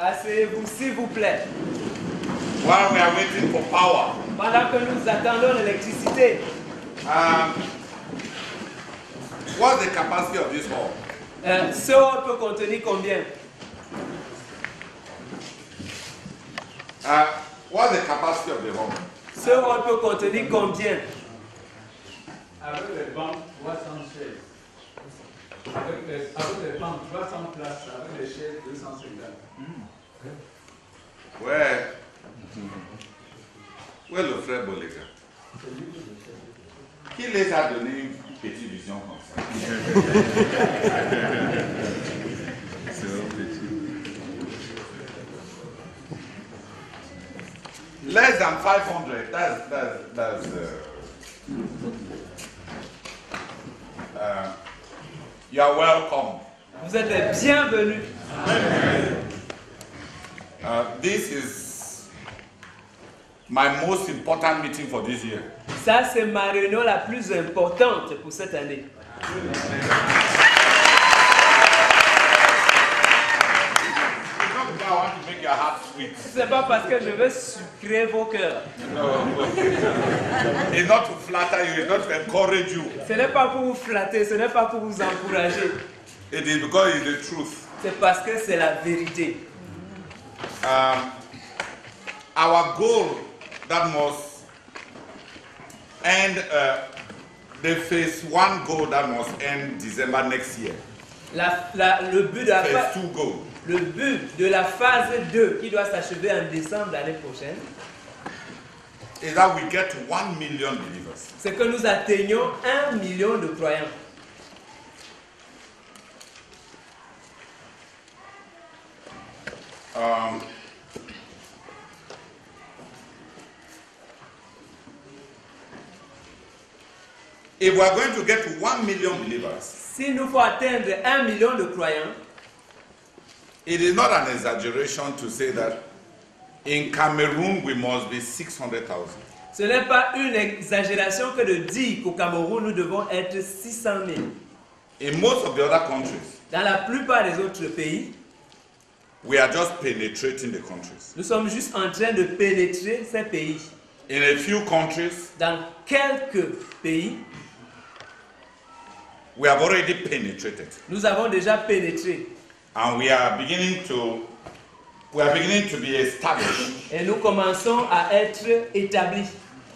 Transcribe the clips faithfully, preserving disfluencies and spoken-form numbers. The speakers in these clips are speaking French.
Asseyez-vous, s'il vous plaît. While we are waiting for power. Pendant que nous attendons l'électricité. Um, what's the capacity of this hall? Euh, ce hall peut contenir combien? Uh, what's the capacity of the hall? Ce hall peut contenir combien? Avec les bancs, trois cents chaises. Avec les, avec les bancs, trois cents places. Avec les chaises, deux cent cinquante. Ouais. Où est le frère Bolega? Qui les a donné une petite vision comme ça? C'est un petit. Less than five hundred. That's, that's, that's uh, uh, you are welcome. Vous êtes les bienvenus. Uh, this is my most important meeting for this year. Ça, c'est ma réunion la plus importante pour cette année. I want to make your heart sweet. C'est pas parce que je veux sucrer vos cœurs. No. It's not to flatter you, it's not to encourage you. Ce n'est pas pour vous flatter, ce n'est pas pour vous encourager. It is because it's the truth. C'est parce que c'est la vérité. Um, our goal that must end, uh, the phase one goal that must end December next year. La, la, le, but de la phase two goal. Le but de la phase deux qui doit s'achever en décembre l'année prochaine, is that we get to one million believers. C'est que nous atteignions un million de croyants. Um, if we are going to get to one million believers, si nous faut atteindre un million de croyants, it is not an exaggeration to say that in Cameroon we must be six hundred thousand. Ce n'est pas une exagération que de dire qu'au Cameroun nous devons être six cent mille. In most of the other countries, dans la plupart des autres pays, we are just penetrating the countries. Nous sommes juste en train de pénétrer ces pays. In a few countries, dans quelques pays, we have already penetrated. Nous avons déjà pénétré. And we are beginning to we are beginning to be established. Et nous commençons à être établis.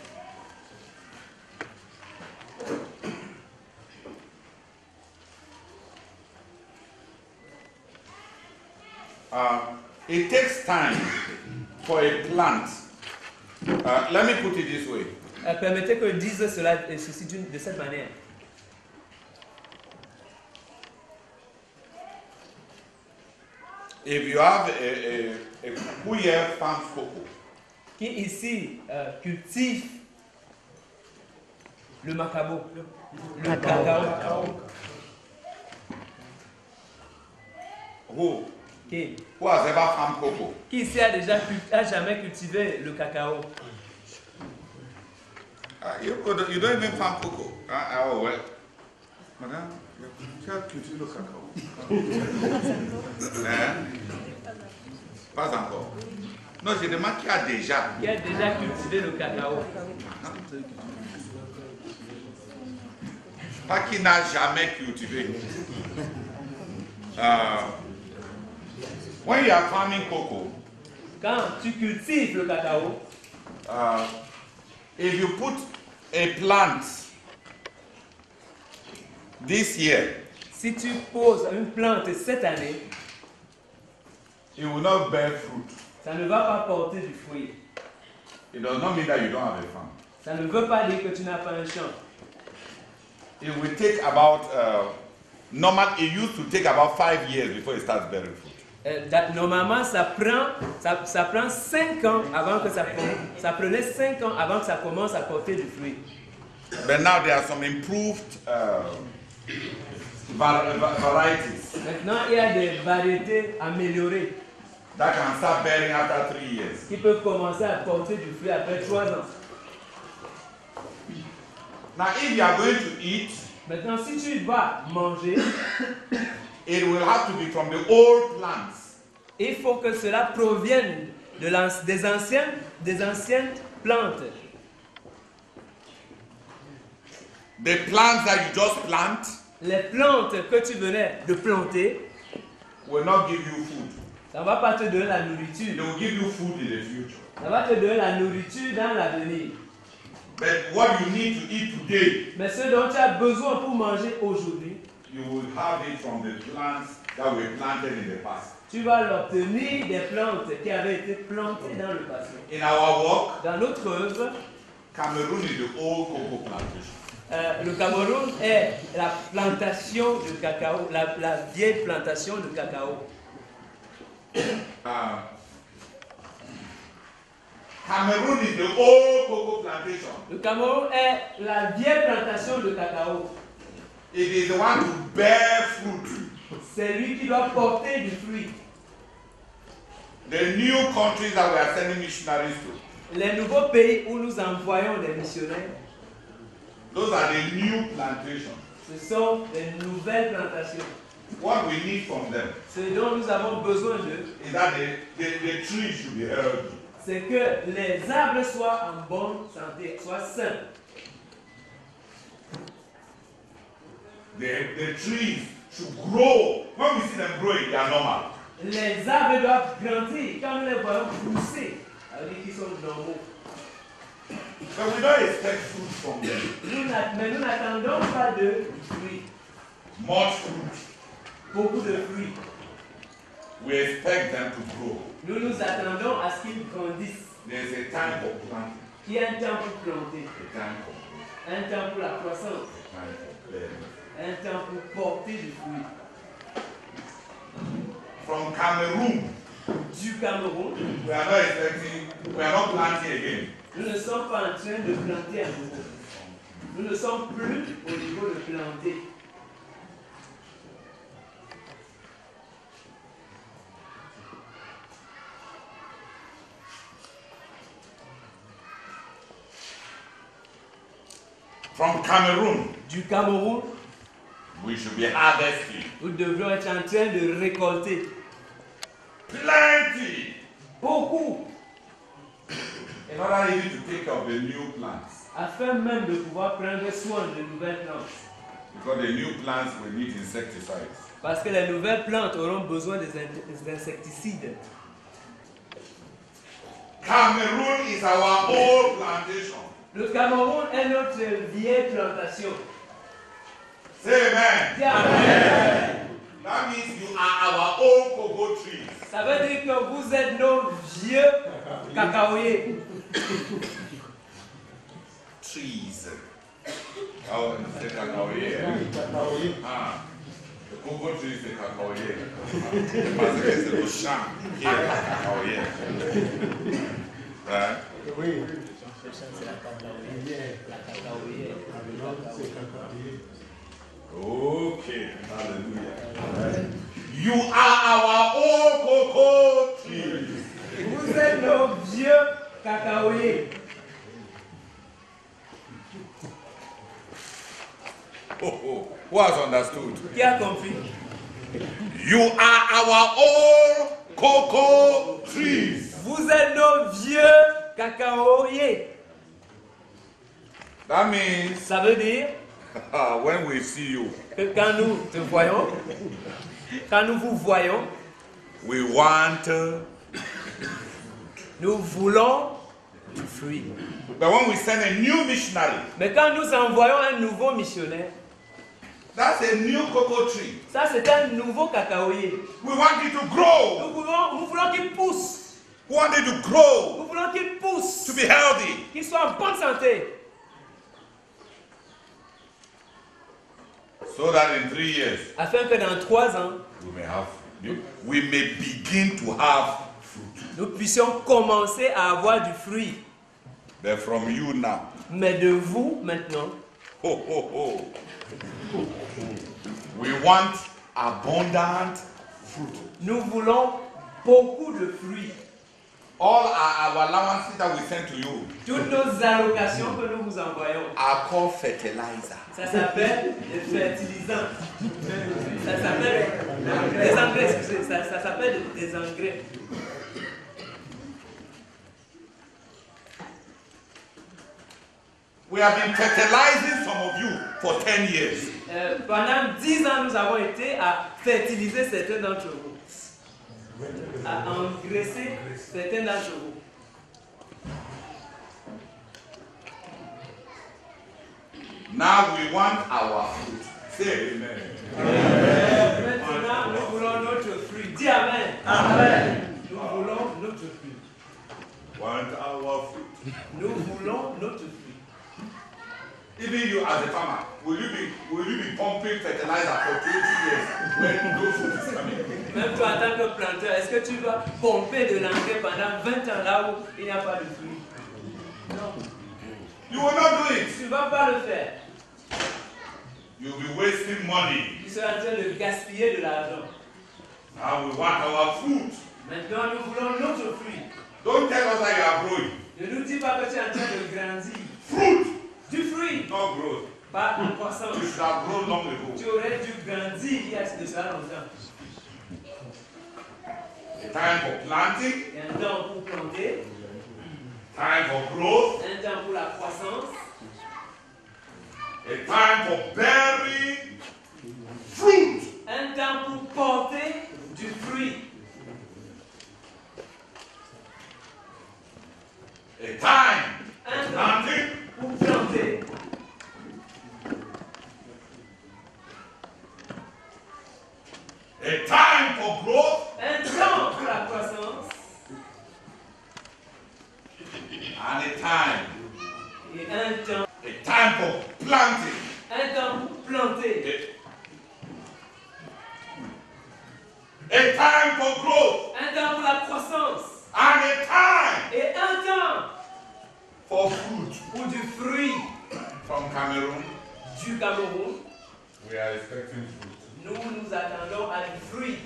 Uh, it takes time for a plant. Uh, let me put it this way. Euh, permettez que je dise cela ceci de cette manière. If you have a, a, a who here farms cocoa? Qui ici euh, cultive le macabo, le, le cacao. cacao. Who? Qui? Who has ever farmed cocoa? Qui ici a déjà a jamais cultivé le cacao? Uh, you, you don't even farm cocoa. Uh, oh well. Madame, tu as cultivé le cacao? hein? Pas encore. Non, je demande qui a déjà. Qui a déjà cultivé le cacao? Pas qui n'a jamais cultivé. Uh, when you are farming cocoa, quand tu cultives le cacao, uh, if you put a plant this year, si tu poses une plante cette année, it will not bear fruit. Ça ne va pas porter du fruit. It does not mean that you don't have a farm. Ça ne veut pas dire que tu n'as pas un champ. It will take about uh, normal. It used to take about five years before it starts bearing fruit. Euh, normalement, ça prend ça, ça prend cinq ans avant que ça ça prenait cinq ans avant que ça commence à porter du fruit. But now there are some improved uh, var varieties. Maintenant, il y a des variétés améliorées. That can start bearing after three years. Qui peuvent commencer à porter du fruit après trois ans. Now, if you are going to eat, maintenant, si tu vas manger, it will have to be from the old plants. Il faut que cela provienne de l'an- des, anciennes, des anciennes plantes. The plants that you just plant Les plantes que tu venais de planter, will not give you food. ça ne va pas te donner la They nourriture. will give you food in the future. Ça va te donner la nourriture dans l'avenir. But what you need to eat today, Mais ce dont tu as besoin pour manger aujourd'hui, you will have it from the plants that were planted in the past. tu vas l'obtenir des plantes qui avaient été plantées dans le passé. In our work, Dans notre œuvre, Cameroon is the old cocoa plantation. euh, le Cameroun est la plantation de cacao, la, la vieille plantation de cacao. Uh, Cameroon is the old cocoa plantation. Le Cameroun est la vieille plantation de cacao. It is the one to bear fruit. C'est lui qui doit porter du fruit. The new countries that we are sending missionaries to, Les nouveaux pays où nous envoyons des missionnaires, those are the new plantations. ce sont les nouvelles plantations. What we need from them Ce dont nous avons besoin d'eux, is that the, the, the trees should be healthy. c'est que les arbres soient en bonne santé, soient sains. The, the trees should grow. When we see them growing, they are normal. Les arbres doivent grandir. Quand nous les voyons pousser, ça veut dire qu'ils sont normaux. But we don't expect fruit from them. Nous n'a- mais nous n'attendons pas de fruits, Much fruit. beaucoup de fruits. We expect them to grow. Nous nous attendons à ce qu'ils grandissent. There's a time for planting, Il y a un temps pour planter, a time for growth, un temps pour la croissance, a time for bearing. un temps pour porter du fruit. From Cameroon, Du Cameroun, we are not expecting, we are not planting again. nous ne sommes pas en train de planter à nouveau. Nous ne sommes plus au niveau de planter. From Cameroon, Du Cameroun, we should be harvesting nous devrions être en train de récolter plenty beaucoup, in order even to take of the new plants. afin même de pouvoir prendre soin de nouvelles plantes. Because the new plants will need insecticides. Parce que les nouvelles plantes auront besoin des, in- des insecticides. Cameroon is our old plantation. Le Cameroun est notre vieille plantation. Say amen. Dis amen. That means you are our old cocoa trees. Ça veut dire que vous êtes nos vieux cacaoyers. Trees. Oh, c'est cacao here. Ah, the cocoa tree is the cacao here. Parce que c'est le champ qui est le cacao here. Right? Okay, hallelujah. You are our old cocoa trees. Vous êtes nos vieux cacaoyers. Oh, oh. Who has understood? Qui a compris? You are our old cocoa trees. Vous êtes nos vieux cacaoyers. That means Ça veut dire when we see you, que quand nous te voyons, quand nous vous voyons, we want, uh, nous voulons du fruit. but when we send a new missionary, Mais quand nous envoyons un nouveau missionnaire, that's a new cocoa tree. ça c'est un nouveau cacaoyer. We want it to grow. Nous voulons, nous voulons qu'il pousse. We want it to grow, Nous voulons qu'il pousse. to be healthy. Qu'il soit en bonne santé. So that in three years, Afin que dans trois ans, we may have, we may begin to have fruit. nous puissions commencer à avoir du fruit. But from you now, Mais de vous maintenant, ho, ho, ho. We want abundant fruit. nous voulons beaucoup de fruits. all our, our allowances that we send to you Toutes nos allocations que nous vous envoyons, are called fertilizer. ça s'appelle des fertilisants. Ça s'appelle des engrais, excusez, ça, ça s'appelle des engrais. We have been fertilizing some of you for ten years. Euh, pendant dix ans, nous avons été à fertiliser certains d'entre vous, à engraisser certains d'entre vous. Now we want our food. Say amen. Maintenant, nous voulons notre fruit. Dis amen. Amen. Nous voulons notre fruit. Want our food. Nous voulons notre fruit. Even you as a farmer, will you be will you be pumping fertilizer for twenty years when no food is coming? Même toi, en tant que planteur, est-ce que tu vas pomper de l'engrais pendant vingt ans là où il n'y a pas de fruit? Non. You will not do it. Tu ne vas pas le faire. You'll be wasting money. Tu seras en train de gaspiller de l'argent. Now we want our food. Maintenant, nous voulons notre fruit. Don't tell us that you are growing. Ne nous dis pas que tu es en train de grandir. Fruit, Du fruit, not growth. pas en croissance. You should have grown long ago. Tu aurais dû grandir il y a de cela longtemps. A time for planting, Il y a un temps pour planter, time for growth, un temps pour la croissance, a time for bearing fruit. un temps pour porter du fruit, A time un for temps planting, pour planter, a time for growth, un temps pour la croissance and a time, et un temps, a time for planting. un temps pour planter, A time for growth un temps pour la croissance and a time et un temps for fruit. pour du fruit. From Cameroon, Du Cameroun, we are expecting fruit. nous nous attendons à du fruit.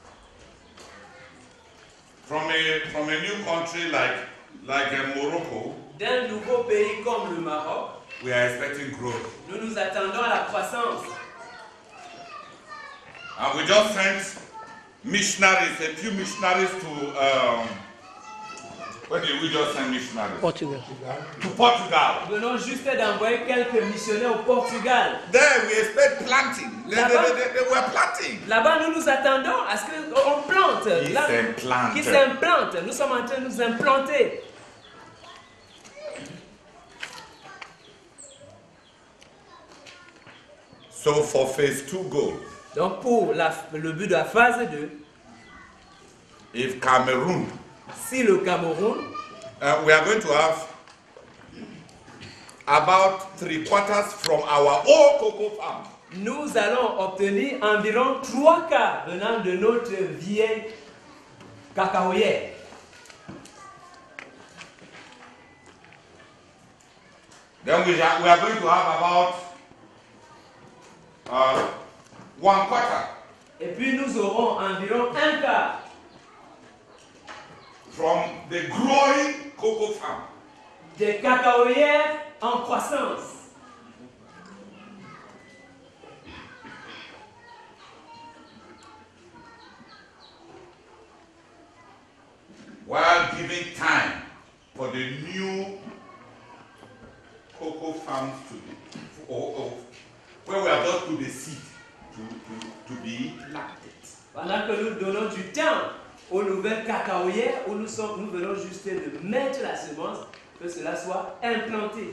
From a from a new country like like uh, Morocco, D'un nouveau pays comme le Maroc, we are expecting growth. nous nous attendons à la croissance. And we just sent missionaries, a few missionaries to um, where did we just send missionaries? Portugal. To Portugal. Nous venons juste d'envoyer quelques missionnaires au Portugal. There we expect planting. They, they, they, they, they were planting. Là-bas, nous nous attendons à ce qu'on plante. Qui Là- s'implante. Qui s'implante. Nous sommes en train de nous implanter. So for phase two goal, Donc, pour la- le but de la phase deux, if Cameroon, si le Cameroun, uh, we are going to have about three quarters from our old cocoa farm. nous allons obtenir environ trois quarts venant de notre vieille cacaoyère. Then we are, we are going to have about uh, one quarter Et puis nous aurons environ un quart from the growing cocoa farm. des cacaoyères en croissance. While giving time for the new cocoa farms to be, or, or where we have just put the seed to, to, to be planted. Pendant que nous donnons du temps aux nouvelles cacaoyères où nous, sommes, nous venons juste de mettre la semence, que cela soit implanté.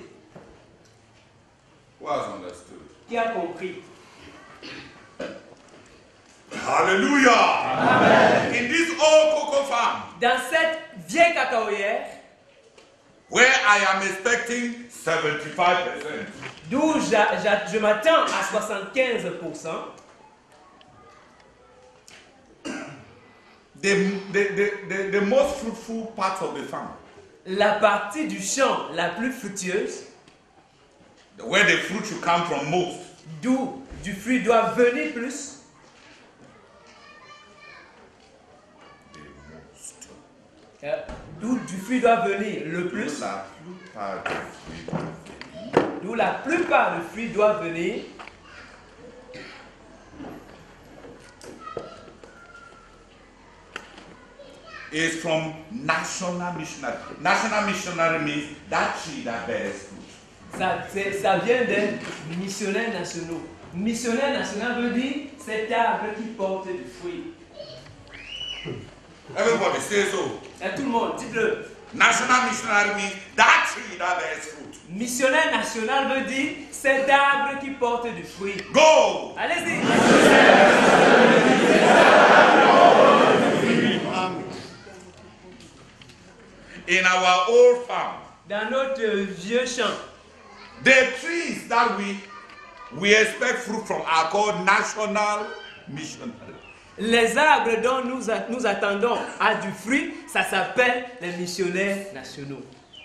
Who has understood? Qui a compris? Hallelujah! Amen. In this old cocoa farm, Dans cette vieille cacaoyère, where I am expecting seventy-five percent, d'où j'a- j'a- je m'attends à soixante-quinze pour cent, the, the, the, the, the most fruitful part of the farm, la partie du champ la plus fructueuse, where the fruit should come from most, d'où du fruit doit venir plus, the most Euh, D'où du fruit doit venir le plus. La plupart des fruits doivent venir. D'où la plupart des fruits doivent venir. Is from national missionary. National missionary means that tree that bears fruit. Ça, c'est- ça vient des missionnaires nationaux. Missionnaire national veut dire cet arbre qui porte du fruit. Everybody say so. Et tout le monde, dites-le. National missionary means that tree that bears fruit. Missionnaire national veut dire cet arbre qui porte du fruit. Go! Allez-y. In our old farm, Dans notre vieux champ, the trees that we we expect fruit from are called national missionary. les arbres dont nous, a- nous attendons à du fruit, ça s'appelle les missionnaires nationaux.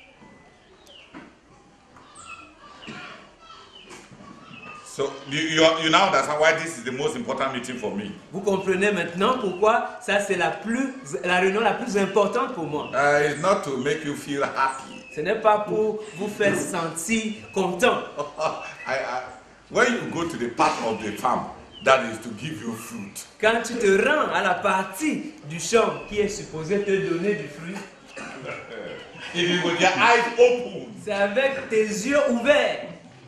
So you, you, you now understand why this is the most important meeting for me. Vous comprenez maintenant pourquoi ça c'est la plus la réunion la plus importante pour moi. Uh, it's not to make you feel happy. Ce n'est pas pour vous faire sentir content. I, I, when you go to the part of the farm that is to give you fruit, Quand tu te rends à la partie du champ qui est supposée te donner du fruit, if you with your eyes open, c'est avec tes yeux ouverts,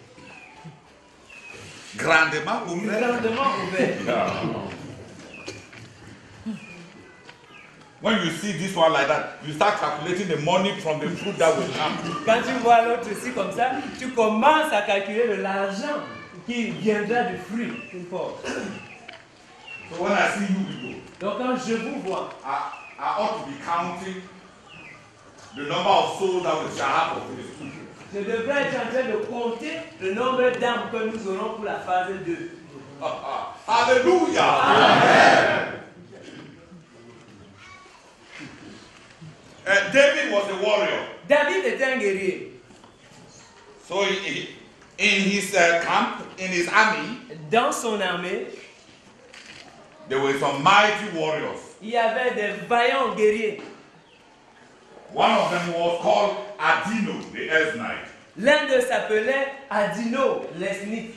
grandement open, grandement ouverts. when you see this one like that, you start calculating the money from the fruit that will come. Quand tu vois l'autre ici comme ça, tu commences à calculer de l'argent qui viendra du fruit qu'il porte. So when I see you people, Donc quand je vous vois, I, I ought to be counting the number of souls that we shall have for this school. je devrais être en train de compter le nombre d'âmes que nous aurons pour la phase deux. Hallelujah! Amen. Uh, David was a warrior. David était un guerrier. So he, he, in his uh, camp, in his army, Dans son armée, there were some mighty warriors. il y avait des vaillants guerriers. One of them was called Adino, the Esnite. L'un d'eux s'appelait Adino, l'Esnite.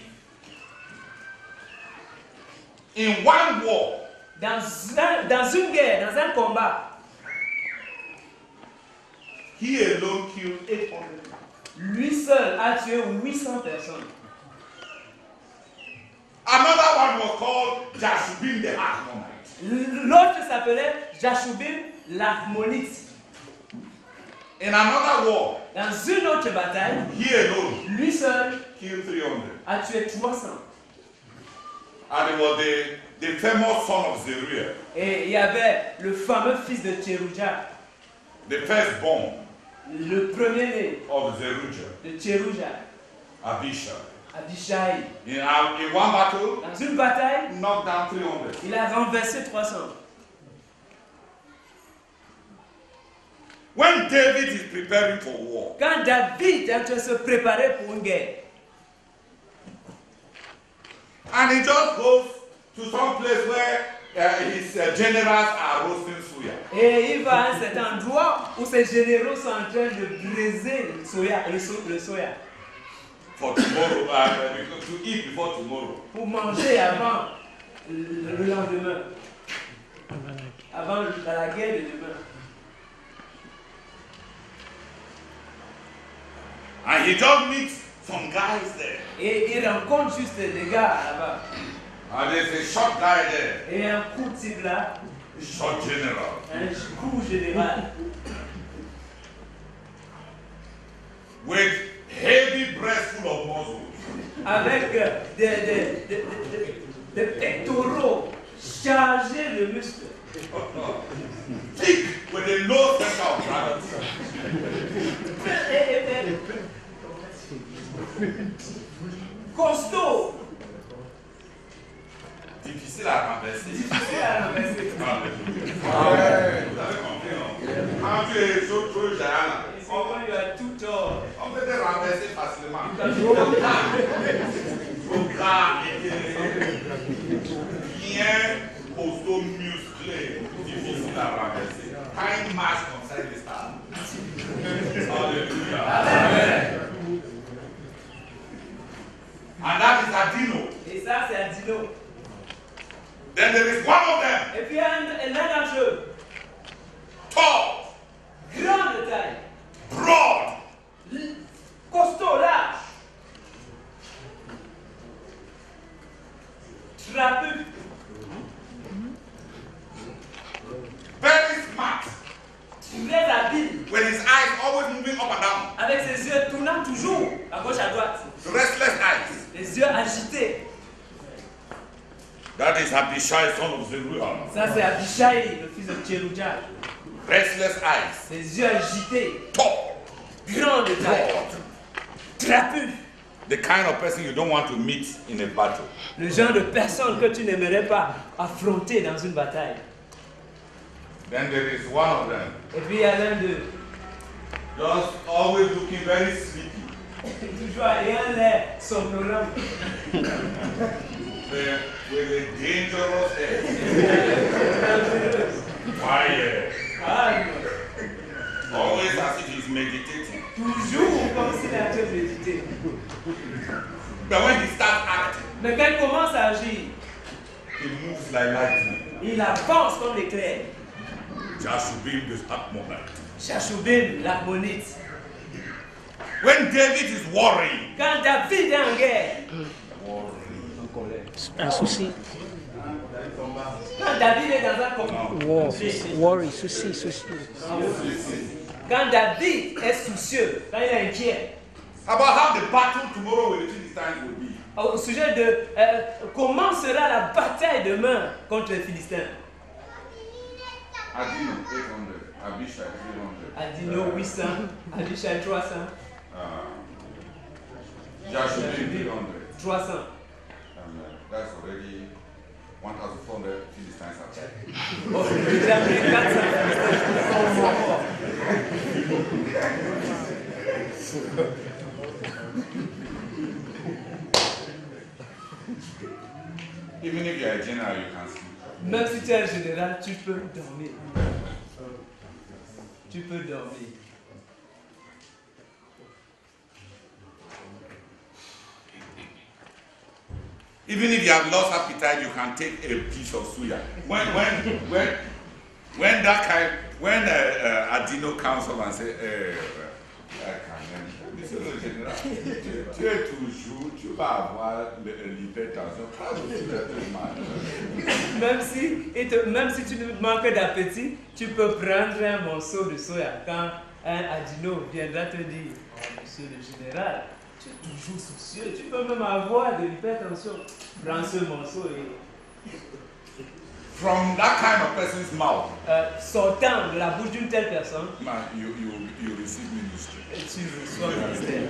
In one war, Dans, un- dans une guerre, dans un combat, he alone killed eight hundred. lui seul a tué huit cents personnes. Another one was called Jashubim the Achmonite. L'autre s'appelait Jashubim l'Achmonite. In another war, Dans une autre bataille, he alone lui seul killed three hundred. a tué trois cents. And it was the, the famous son of Zeruiah, Et il y avait le fameux fils de Tcherouja, the firstborn le premier-né of Zeruiah, de Tcherouja, Abishai. Abishai. In, uh, in one battle, Dans une bataille, knocked down three hundred. il a renversé trois cents. When David is preparing for war, Quand David est en train de se préparer pour une guerre, and he just goes to some place where uh, his uh, generals are roasting suya. et il va à cet endroit où ses généraux sont en train de briser le soya, le, so- le soya For tomorrow, uh, to eat before tomorrow. pour manger avant le, le lendemain, avant la, la guerre de demain. And he just meets some guys there. Et il rencontre juste des gars là-bas. And there's a short guy there, Et un coup de type là, short general. un coup général, With heavy breast full of muscles. avec euh, des, des, des, des, des pectoraux chargés de muscles. Thick with a low center of gravity. Et- et- et- costaud. Difficile à renverser. Difficile à renverser. Ah, ouais. Vous avez compris, non? Quand tu es trop, trop géant, là, Et c'est quand il a tout tort. on peut te renverser facilement. Trop Trop gras et bien costaud, musclé, difficile à renverser. Quand il marche comme ça, il est stable. Alléluia. Amen. And that is Adino. Et ça, c'est Adino. Then there is one of them. Et puis, l'un d'entre eux. Tall. Grande taille. Broad. Costaud, large. Trapu. Very smart. Très habile. With his eyes always moving up and down. Avec ses yeux tournant toujours à gauche à droite. Restless eyes. Les yeux agités. That is Abishai, son of Zeruiah. Ça, c'est Abishai, le fils de Tcherouja. Restless eyes. Les yeux agités. Tall. Grande taille. Broad. Trapu. The kind of person you don't want to meet in a battle. Le genre de personne que tu n'aimerais pas affronter dans une bataille. Then there is one of them. Et puis il y a l'un d'eux. Just always looking very sleepy. Toujours ayant l'air somnolent. With, with a dangerous head. Quiet. Calme. Always as if he's meditating. Toujours comme s'il est en train de méditer. But when he starts acting, Mais quand il commence à agir, he moves like lightning. il avance comme l'éclair. Jashubim is Akmonite. Chachubim, l'harmonite. When David is worrying, Quand David est en guerre, Un souci. quand David est dans un combat, War, worry, souci, souci. quand David est soucieux, quand il est inquiet, about how the battle tomorrow with the Philistines will be. au sujet de euh, comment sera la bataille demain contre les Philistins. Adino eight hundred, Abishai three hundred. Adino huit cents, Abishai trois cents, Uh, Jashubim three hundred. trois cents. And uh, that's already one thousand four hundred Philistines are dead. Oh, déjà pris quatre cents Even if you are a general, you can sleep. Même si tu es un général, tu peux dormir. Tu peux dormir. Even if you have lost appetite, you can take a piece of suya. When when when when that kind when uh, uh, Adino comes up and say, eh, I can, Monsieur le Général, tu, tu es toujours, tu vas avoir l'hypertension. Même si, et te, même si tu manques d'appétit, tu peux prendre un morceau de soya quand un Adino viendra te dire, oh, monsieur le général, tu es toujours soucieux, tu peux même avoir de l'hypertension. Prends ce morceau et... From that kind of person's mouth, Euh, sortant de la bouche d'une telle personne, man, you, you, you receive ministry. et tu reçois le ministère.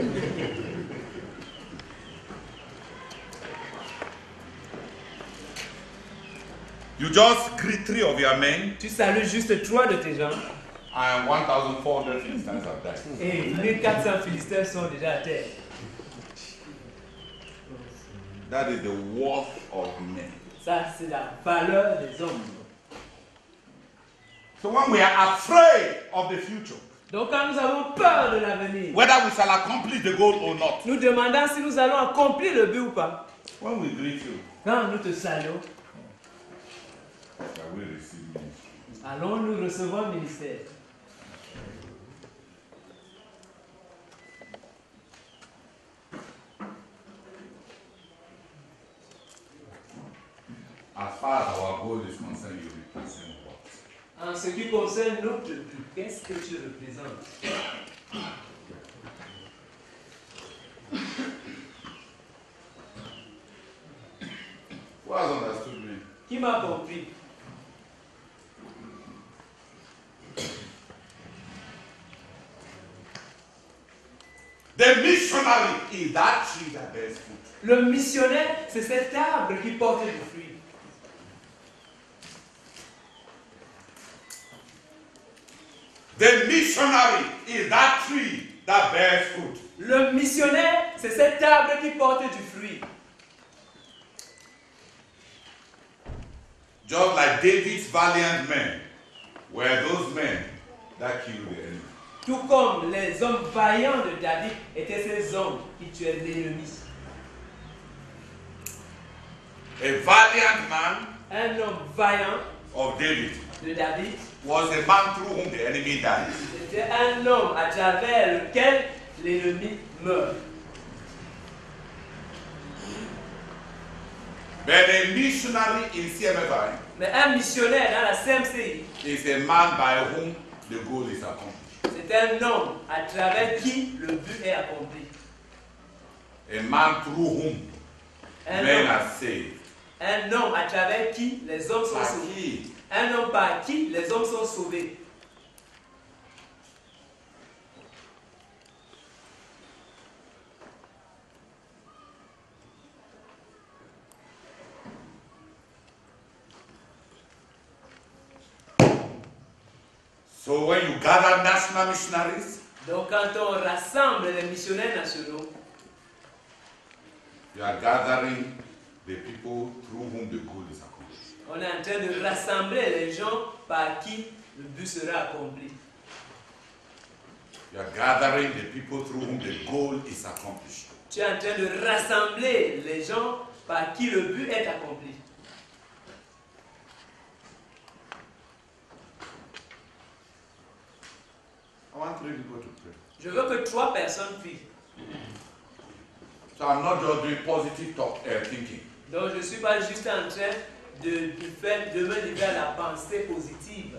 You just greet three of your men, Tu salues juste trois de tes gens, and one thousand four hundred Philistines are dead. et mille quatre cents Philistins sont déjà à terre. That is the worth of men. Ça, c'est la valeur des hommes. So when we are afraid of the future, Donc quand nous avons peur de l'avenir, whether we shall accomplish the goal or not, nous demandons si nous allons accomplir le but ou pas. when we greet you, Quand nous te saluons, shall we receive ministry? allons nous recevoir le ministère. As far as our goal is concerned, you represent what? En ce qui concerne notre but, qu'est-ce que tu représentes? Who has understood me? Qui m'a compris? The missionary is that tree that bears fruit. Le missionnaire, c'est cet arbre qui porte du fruit. The missionary is that tree that bears fruit. Le missionnaire, c'est cet arbre qui porte du fruit. Just like David's valiant men were those men that killed the enemy. Tout comme les hommes vaillants de David étaient ces hommes qui tuaient l'ennemi. A valiant man Un homme vaillant of David de David was a man through whom the enemy died. était un homme à travers lequel l'ennemi meurt. But a missionary in C M F I Mais un missionnaire dans la C M C I, is a man by whom the goal is accomplished. c'est un homme à travers qui le but est accompli. A man through whom Un men homme, are saved. un homme à travers qui les hommes sont Par sauvés. qui? Un homme par qui les hommes sont sauvés. So when you gather national missionaries, Donc quand on rassemble les missionnaires nationaux, you are gathering the people through whom the goal is accomplished. on est en train de rassembler les gens par qui le but sera accompli. You are gathering the people through whom the goal is accomplished. Tu es en train de rassembler les gens par qui le but est accompli. I want three people to pray. Je veux que trois personnes prient. So I'm not just doing positive talk, uh, thinking. Donc je ne suis pas juste en train de, de, faire, de me livrer à la pensée positive.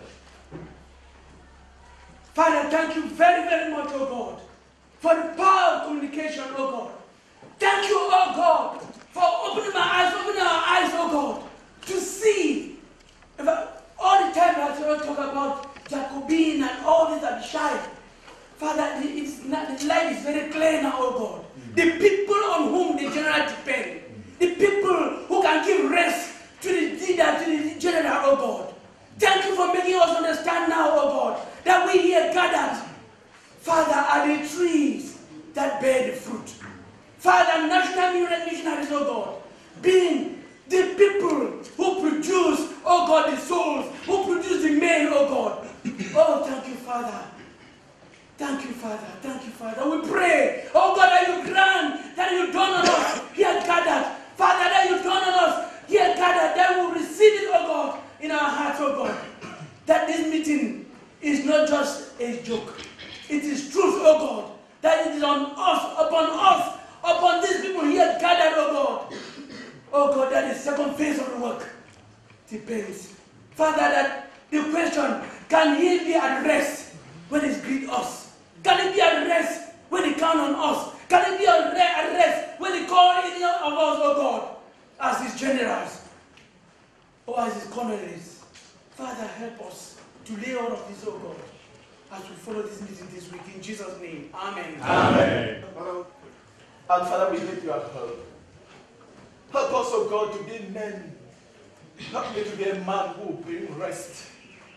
Father, thank you very, very much, oh God, for the power of communication, oh God. Thank you, oh God, for opening my eyes, opening our eyes, oh God, to see. If I, all the time I talk about Jacobin and all this Abishai. Father, it's not, the light is very clear now, oh God. The people on whom the general depend, the people who can give rest to the leader, to the general, oh God. Thank you for making us understand now, oh God, that we here gathered, Father, are the trees that bear the fruit. Father, national missionaries, oh God, being the people who produce, oh God, the souls, who produce the men, oh God. Oh, thank you, Father. Thank you, Father. Thank you, Father. We pray, oh God, that you grant, that you dawn on us here gathered. Father, that you dawn on us here gathered, that we will receive it, oh God, in our hearts, oh God. That this meeting is not just a joke. It is truth, oh God. That it is on us, upon us, upon these people here gathered, oh God. Oh God, that the second phase of the work depends. Father, that the question, can he be at rest when it greet us? Can he be at rest when he count on us? Can he be at rest when he call any of us, oh God, as his generals or as his colonels? Father, help us to lay all of this, oh God, as we follow this meeting this week. In Jesus' name, amen. Amen. And Father, we need your help. Help us, oh God, to be men. Help me to be a man who will bring rest,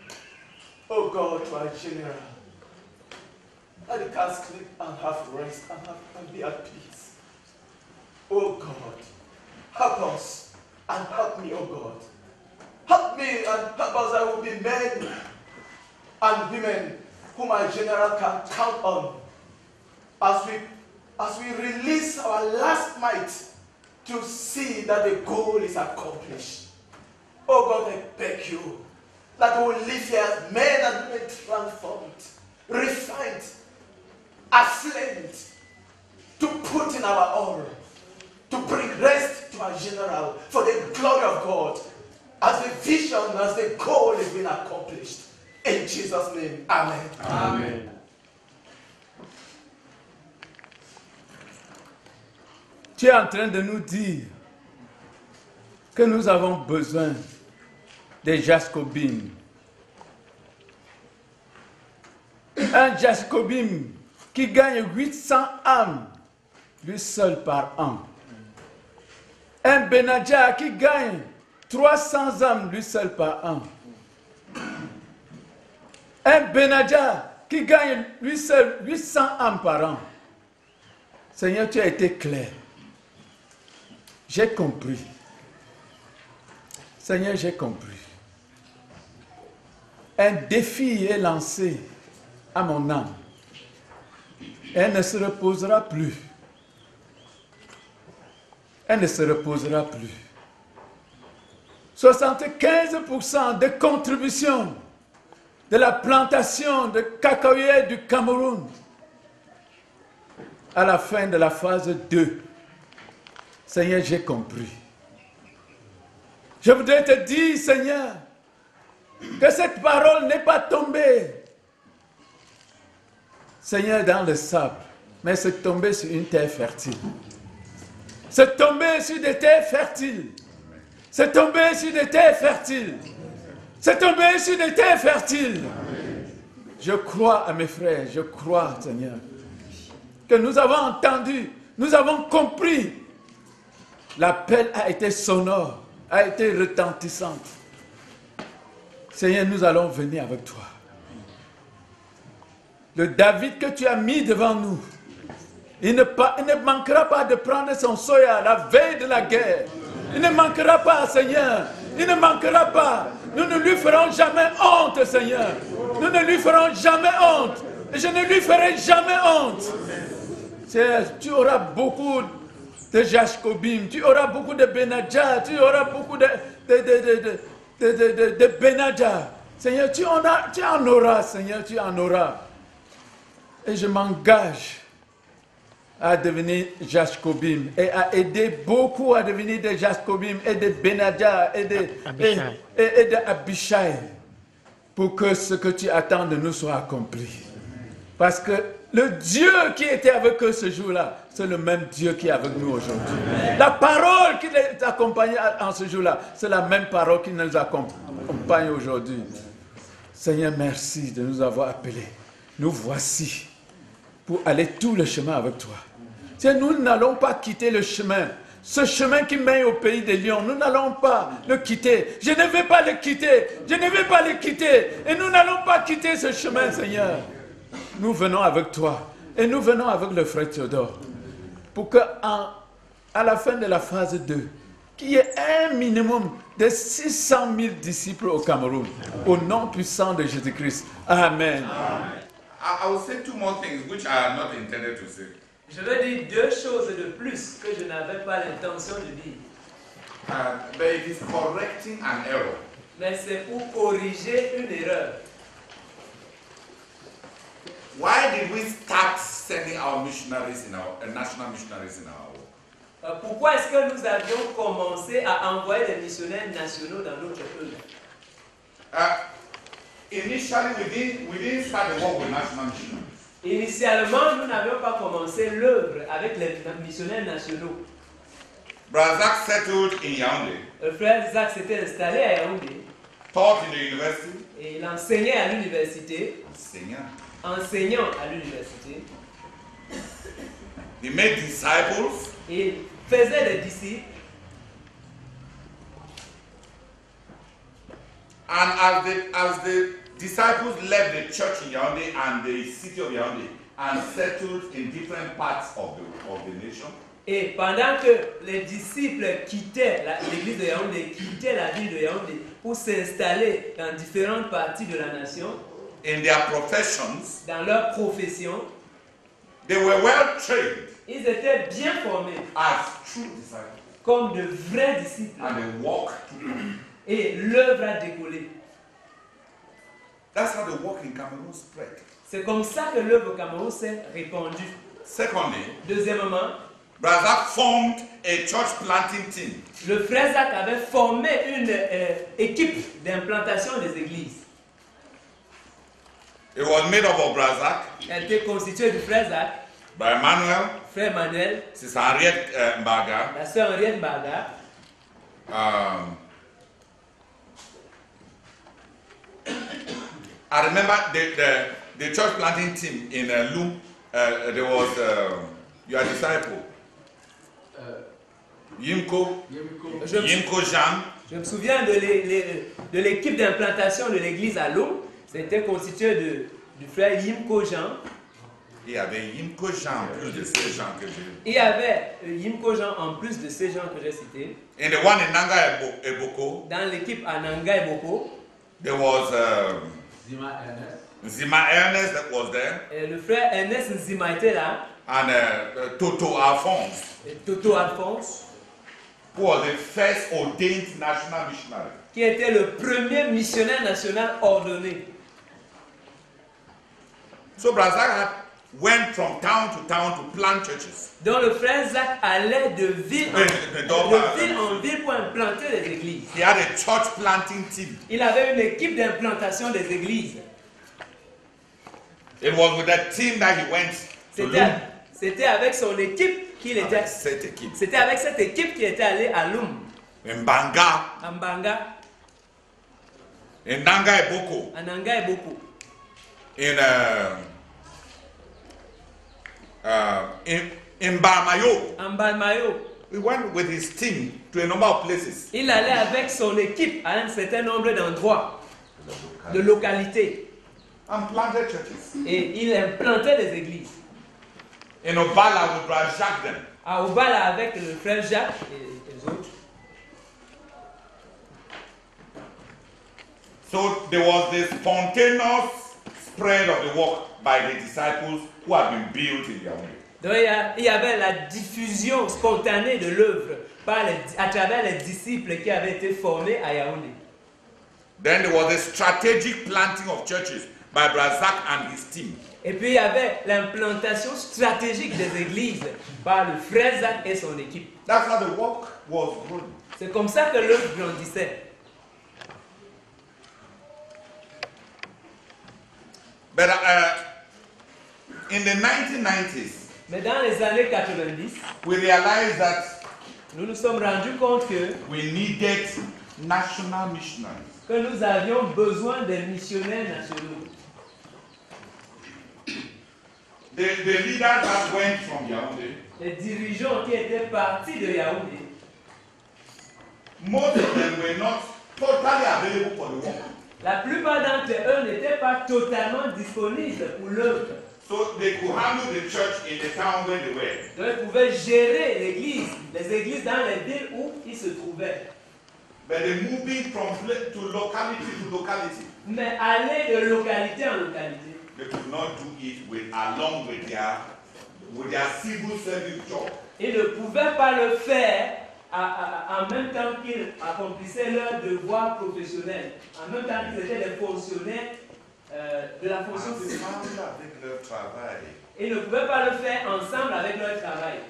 oh God, to our general. That he can sleep and have rest and, have, and be at peace. Oh God, help us and help me, oh God. Help me and help us that will be men and women whom our general can count on as we, as we release our last might to see that the goal is accomplished. Oh God, I beg you that we will live here as men and women transformed, refined, aflamed, to put in our all, to bring rest to our general for the glory of God, as the vision, as the goal is being accomplished. In Jesus' name, amen. Amen. Tu es en train de nous dire que nous avons besoin des Jacobim. Un Jacobim qui gagne huit cents âmes, lui seul par an. Un Benadja qui gagne trois cents âmes, lui seul par an. Un Benadja qui gagne lui seul huit cents âmes par an. Seigneur, tu as été clair. J'ai compris. Seigneur, j'ai compris. Un défi est lancé à mon âme. Elle ne se reposera plus. Elle ne se reposera plus. soixante-quinze pour cent de contribution de la plantation de cacaoyers du Cameroun à la fin de la phase deux. Seigneur, j'ai compris. Je voudrais te dire, Seigneur, que cette parole n'est pas tombée, Seigneur, dans le sable, mais c'est tombé sur une terre fertile. C'est tombé sur des terres fertiles. C'est tombé sur des terres fertiles. C'est tombé sur des terres fertiles. Je crois à mes frères, je crois, Seigneur, que nous avons entendu, nous avons compris. L'appel a été sonore, a été retentissante. Seigneur, nous allons venir avec toi. Le David que tu as mis devant nous, il ne, pas, il ne manquera pas de prendre son soya la veille de la guerre. Il ne manquera pas, Seigneur. Il ne manquera pas. Nous ne lui ferons jamais honte, Seigneur. Nous ne lui ferons jamais honte. Et je ne lui ferai jamais honte. Seigneur, tu auras beaucoup de Jashkobim, tu auras beaucoup de Benadja, tu auras beaucoup de, de, de, de, de, de, de, de, de Benadja. Seigneur, tu en, as, tu en auras, Seigneur, tu en auras. Et je m'engage à devenir Jashkobim et à aider beaucoup à devenir des Jashkobim et des Benadja et des et, et, et de Abishai pour que ce que tu attends de nous soit accompli. Parce que le Dieu qui était avec eux ce jour-là, c'est le même Dieu qui est avec nous aujourd'hui. La parole qui les accompagnait en ce jour-là, c'est la même parole qui nous accompagne aujourd'hui. Seigneur, merci de nous avoir appelés. Nous voici pour aller tout le chemin avec toi. Nous n'allons pas quitter le chemin. Ce chemin qui mène au pays des lions, nous n'allons pas le quitter. Je ne vais pas le quitter. Je ne vais pas le quitter. Et nous n'allons pas quitter ce chemin, Seigneur. Nous venons avec toi. Et nous venons avec le frère Théodore. Pour qu'à la fin de la phase deux, qu'il y ait un minimum de six cent mille disciples au Cameroun. Au nom puissant de Jésus-Christ. Amen. Amen. I will say two more things which I am not intended to say. Je vais dire deux choses de plus que je n'avais pas l'intention de dire. Uh, but it is correcting an error. Mais c'est pour corriger une erreur. Why did we start sending our missionaries in our uh, national missionaries in our work? Pourquoi est-ce que nous avions commencé à envoyer des missionnaires nationaux dans notre pays? Uh, initially, we didn't, we didn't start the work with national missionaries. Initialement, nous n'avions pas commencé l'œuvre avec les missionnaires nationaux. Brother Zach settled in Yaoundé. Le frère Zach s'était installé à Yaoundé. Taught in the university. Et il enseignait à l'université. Enseignant. Enseignant à l'université. He made disciples. Et il faisait des disciples. And as the, as the disciples left the church in Yaoundé and the city of Yaoundé and settled in different parts of the, of the nation. Et pendant que les disciples quittaient l'église de Yaoundé, quittaient la ville de Yaoundé pour s'installer dans différentes parties de la nation, in their professions, dans leur profession, they were well trained. Ils étaient bien formés as true disciples. Comme de vrais disciples. And they walked. Et l'œuvre a décollé. That's how the work in Cameroon spread. C'est comme ça que l'œuvre au Cameroun s'est répandue. Secondly, deuxièmement, Brother Zach formed a church planting team. Le frère Zach avait formé une euh, équipe d'implantation des églises. It was made up of Brother Zach. Elle était constituée du frère Zach. By Manuel. Frère Manuel. Sister Henriette uh, Mbaga. La sœur Henriette Mbaga. Um, I remember the, the, the church planting team in uh, Loom. Uh, there was uh, your disciple. Uh, Yimko. Je Yimko Jean. Je me souviens de l'équipe d'implantation de l'église à Loum. C'était constitué de, du frère Yimko Jean. Il y avait Yimko Jean en plus de ces gens que j'ai. Il y avait euh, Yimko Jean en plus de ces gens que j'ai cités. In the one in Nanga Eboko, Dans l'équipe à Nanga et Boko, there was um, Zima Ernest. Zima Ernest that was there, et le frère Ernest Nzima était là, and uh, uh, Toto Alphonse, et Toto Alphonse, who was the first ordained national missionary. qui était le premier missionnaire national ordonné. So Brazak had went from town to town to plant churches. Donc le frère Zach allait de ville en, Mais- mais donc, de pas- ville, en ville pour implanter des églises. He had a church planting team. Il avait une équipe d'implantation des églises. It was with that team that he went to C'était, Lum. c'était avec son équipe qu'il était. Avec cette équipe. C'était avec cette équipe qu'il était allé à Lum, In Banga, à Mbanga, in Nanga Eboko, à Nanga et Boko, in uh, uh, in, in Bamayo. à Mbalmayo. We went with his team to a number of places. Il allait avec son équipe à un certain nombre d'endroits, de localités, And planted churches. et il implantait des églises. In Obala with Brajak them. À Obala avec le frère Jacques et les autres. So there was this spontaneous spread of the work by the disciples who had been built in Yaoundé. Donc il y, a- il y avait la diffusion spontanée de l'œuvre par les- à travers les disciples qui avaient été formés à Yaoundé. Then there was a strategic planting of churches by Brazak and his team. Et puis il y avait l'implantation stratégique des églises par le frère Zach et son équipe. That's how the work was growing. C'est comme ça que l'œuvre grandissait. But uh, in the nineteen nineties, Mais dans les années quatre-vingt-dix, we realized that nous nous sommes rendus compte que, we needed national missionaries. que nous avions besoin des missionnaires nationaux. The, the leaders that went from Yaoundé, Les dirigeants qui étaient partis de Yaoundé, most of them were not totally available for the work. la plupart d'entre eux n'étaient pas totalement disponibles pour l'œuvre. So they could handle the church in the town where they were. Donc ils pouvaient gérer l'église, les églises dans les villes où ils se trouvaient. But they moving from place to locality to locality. Mais aller de localité en localité, They could not do it with along with their with their civil service job. ils ne pouvaient pas le faire à- à- en même temps qu'ils accomplissaient leur devoir professionnel, en même temps qu'ils étaient des fonctionnaires euh, de la fonction publique. Ensemble avec leur travail. Ils ne pouvaient pas le faire ensemble avec leur travail.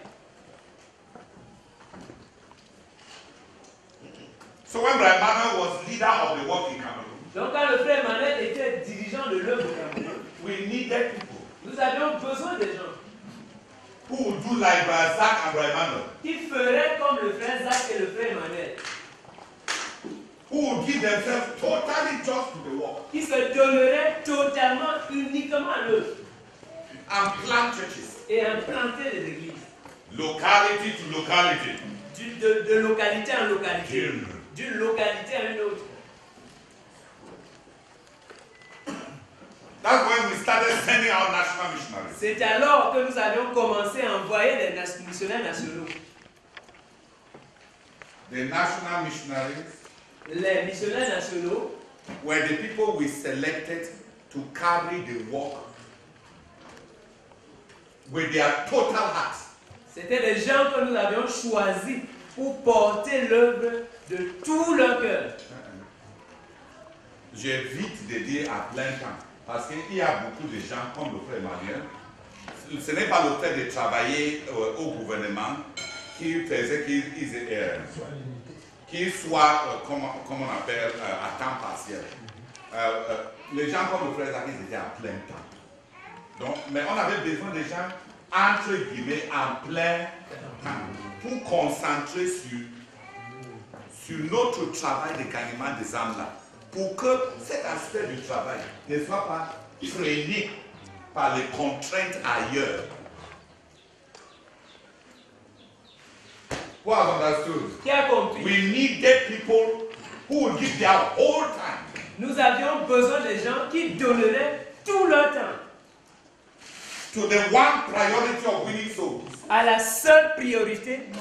So when Brian Manuel was leader of the work in Cameroon, Donc quand le frère Manuel était dirigeant de l'œuvre au Cameroun, we needed people nous avions besoin des gens who would do like Razak and Brian Manuel, qui feraient comme le frère Zach et le frère Manuel, who would give themselves totally just to the work qui se donneraient totalement, uniquement à l'œuvre and plant churches, et implanter des églises. locality to locality. Du- de, de localité en localité, D'une. d'une localité à une autre. That's when we started sending out national missionaries. C'est alors que nous avions commencé à envoyer des nas- missionnaires nationaux. The national missionaries Les missionnaires nationaux were the people we selected to carry the work with their total heart. C'était des gens que nous avions choisis pour porter l'œuvre de tout leur cœur. J'évite de dire à plein temps, parce qu'il y a beaucoup de gens comme le frère Emmanuel. Ce n'est pas le fait de travailler euh, au gouvernement qui faisait qu'ils euh, qu'ils soient, euh, comme, comme on appelle, euh, à temps partiel. Euh, euh, les gens comme le frère Zach, ils étaient à plein temps. Donc, mais on avait besoin de gens, entre guillemets, en plein temps, pour concentrer sur, sur notre travail de gagnement des âmes là, pour que cet aspect du travail ne soit pas freiné par les contraintes ailleurs. Who has understood? Qui a compris? We needed people who would give their whole time. Nous avions besoin des gens qui donneraient tout leur temps. to the one priority of winning souls. À la seule priorité. No.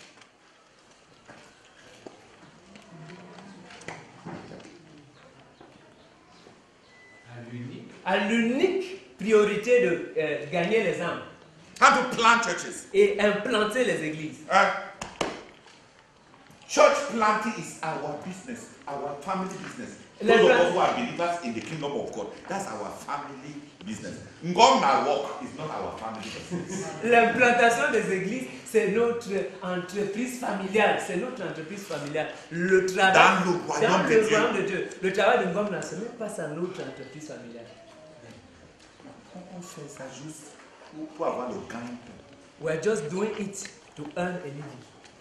À l'unique priorité de euh, gagner les âmes How to plant churches. et implanter les églises. Uh, church planting is our business, our family business. Le Those of plan- us who are believers in the kingdom of God, that's our family business. Ngoma work is not our family business. L'implantation des églises, c'est notre entreprise familiale. C'est notre entreprise familiale. Le travail Dans le royaume dans de le Dieu. royaume de Dieu. Le travail de Ngom, ce n'est pas ça notre entreprise familiale. On fait ça juste pour, pour avoir le gain. We're just doing it to earn a living.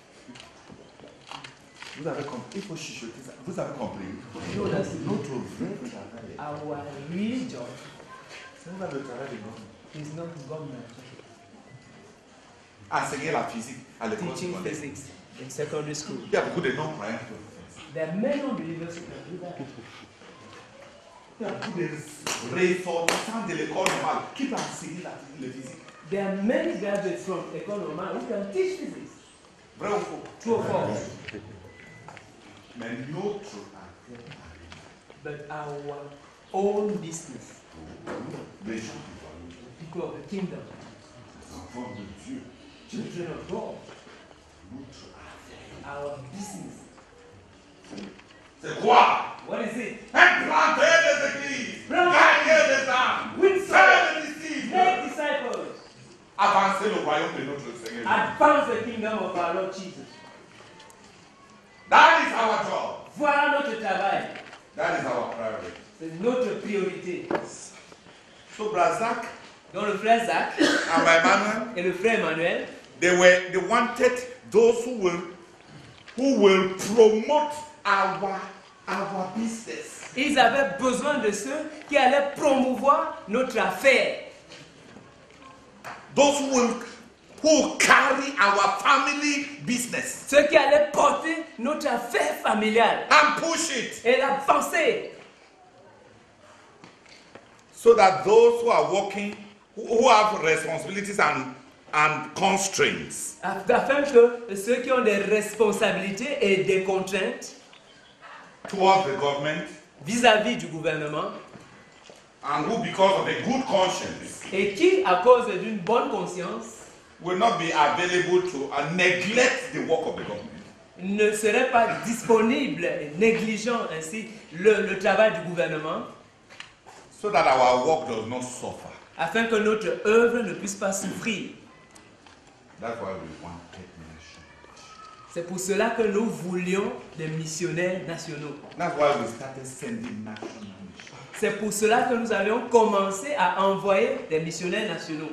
Vous avez compris, il faut chuchoter ça. Vous avez compris. You know, that's Notre vrai travail, our real job c'est pas le travail de l'homme. is not government. Enseigner la physique à l'école Teaching secondaire. physics in secondary school. Il y a beaucoup de non-croyants qui le font. There are many unbelievers who can do that. Il y a beaucoup de ressortissants de l'école normale qui peuvent enseigner la, la physique. There are many graduates from École Normale who can teach physics. Vrai ou faux? True or false? Mais notre affaire, But our own business, les gens du royaume, people of the kingdom, les enfants de Dieu, children of God, notre affaire. our business. C'est quoi? What is it? Implanter des églises, Planter. gagner des âmes, Win souls. faire des disciples, Make disciples. avancer le royaume de notre Seigneur. Advance the kingdom of our Lord Jesus. That is our job. Voilà notre travail. That is our priority. C'est notre priorité. So, Brazak Donc le frère Zach and Emmanuel, et le frère Emmanuel, they were they wanted those who will who will promote our our business. ils avaient besoin de ceux qui allaient promouvoir notre affaire. Those who will who will carry our family business Ceux qui allaient porter notre affaire familiale and push it et l'avancer. so that those who are working who, who have responsibilities and and constraints Afin que ceux qui ont des responsabilités et des contraintes towards the government vis-à-vis du gouvernement and who because of a good conscience et qui, à cause d'une bonne conscience, will not be available to uh, neglect the work of the government. ne seraient pas disponibles et négligeant ainsi le, le travail du gouvernement, So that our work does not suffer. afin que notre œuvre ne puisse pas souffrir. That's why we wanted mission. C'est pour cela que nous voulions des missionnaires nationaux. That's why we started sending national missions. C'est pour cela que nous avions commencé à envoyer des missionnaires nationaux.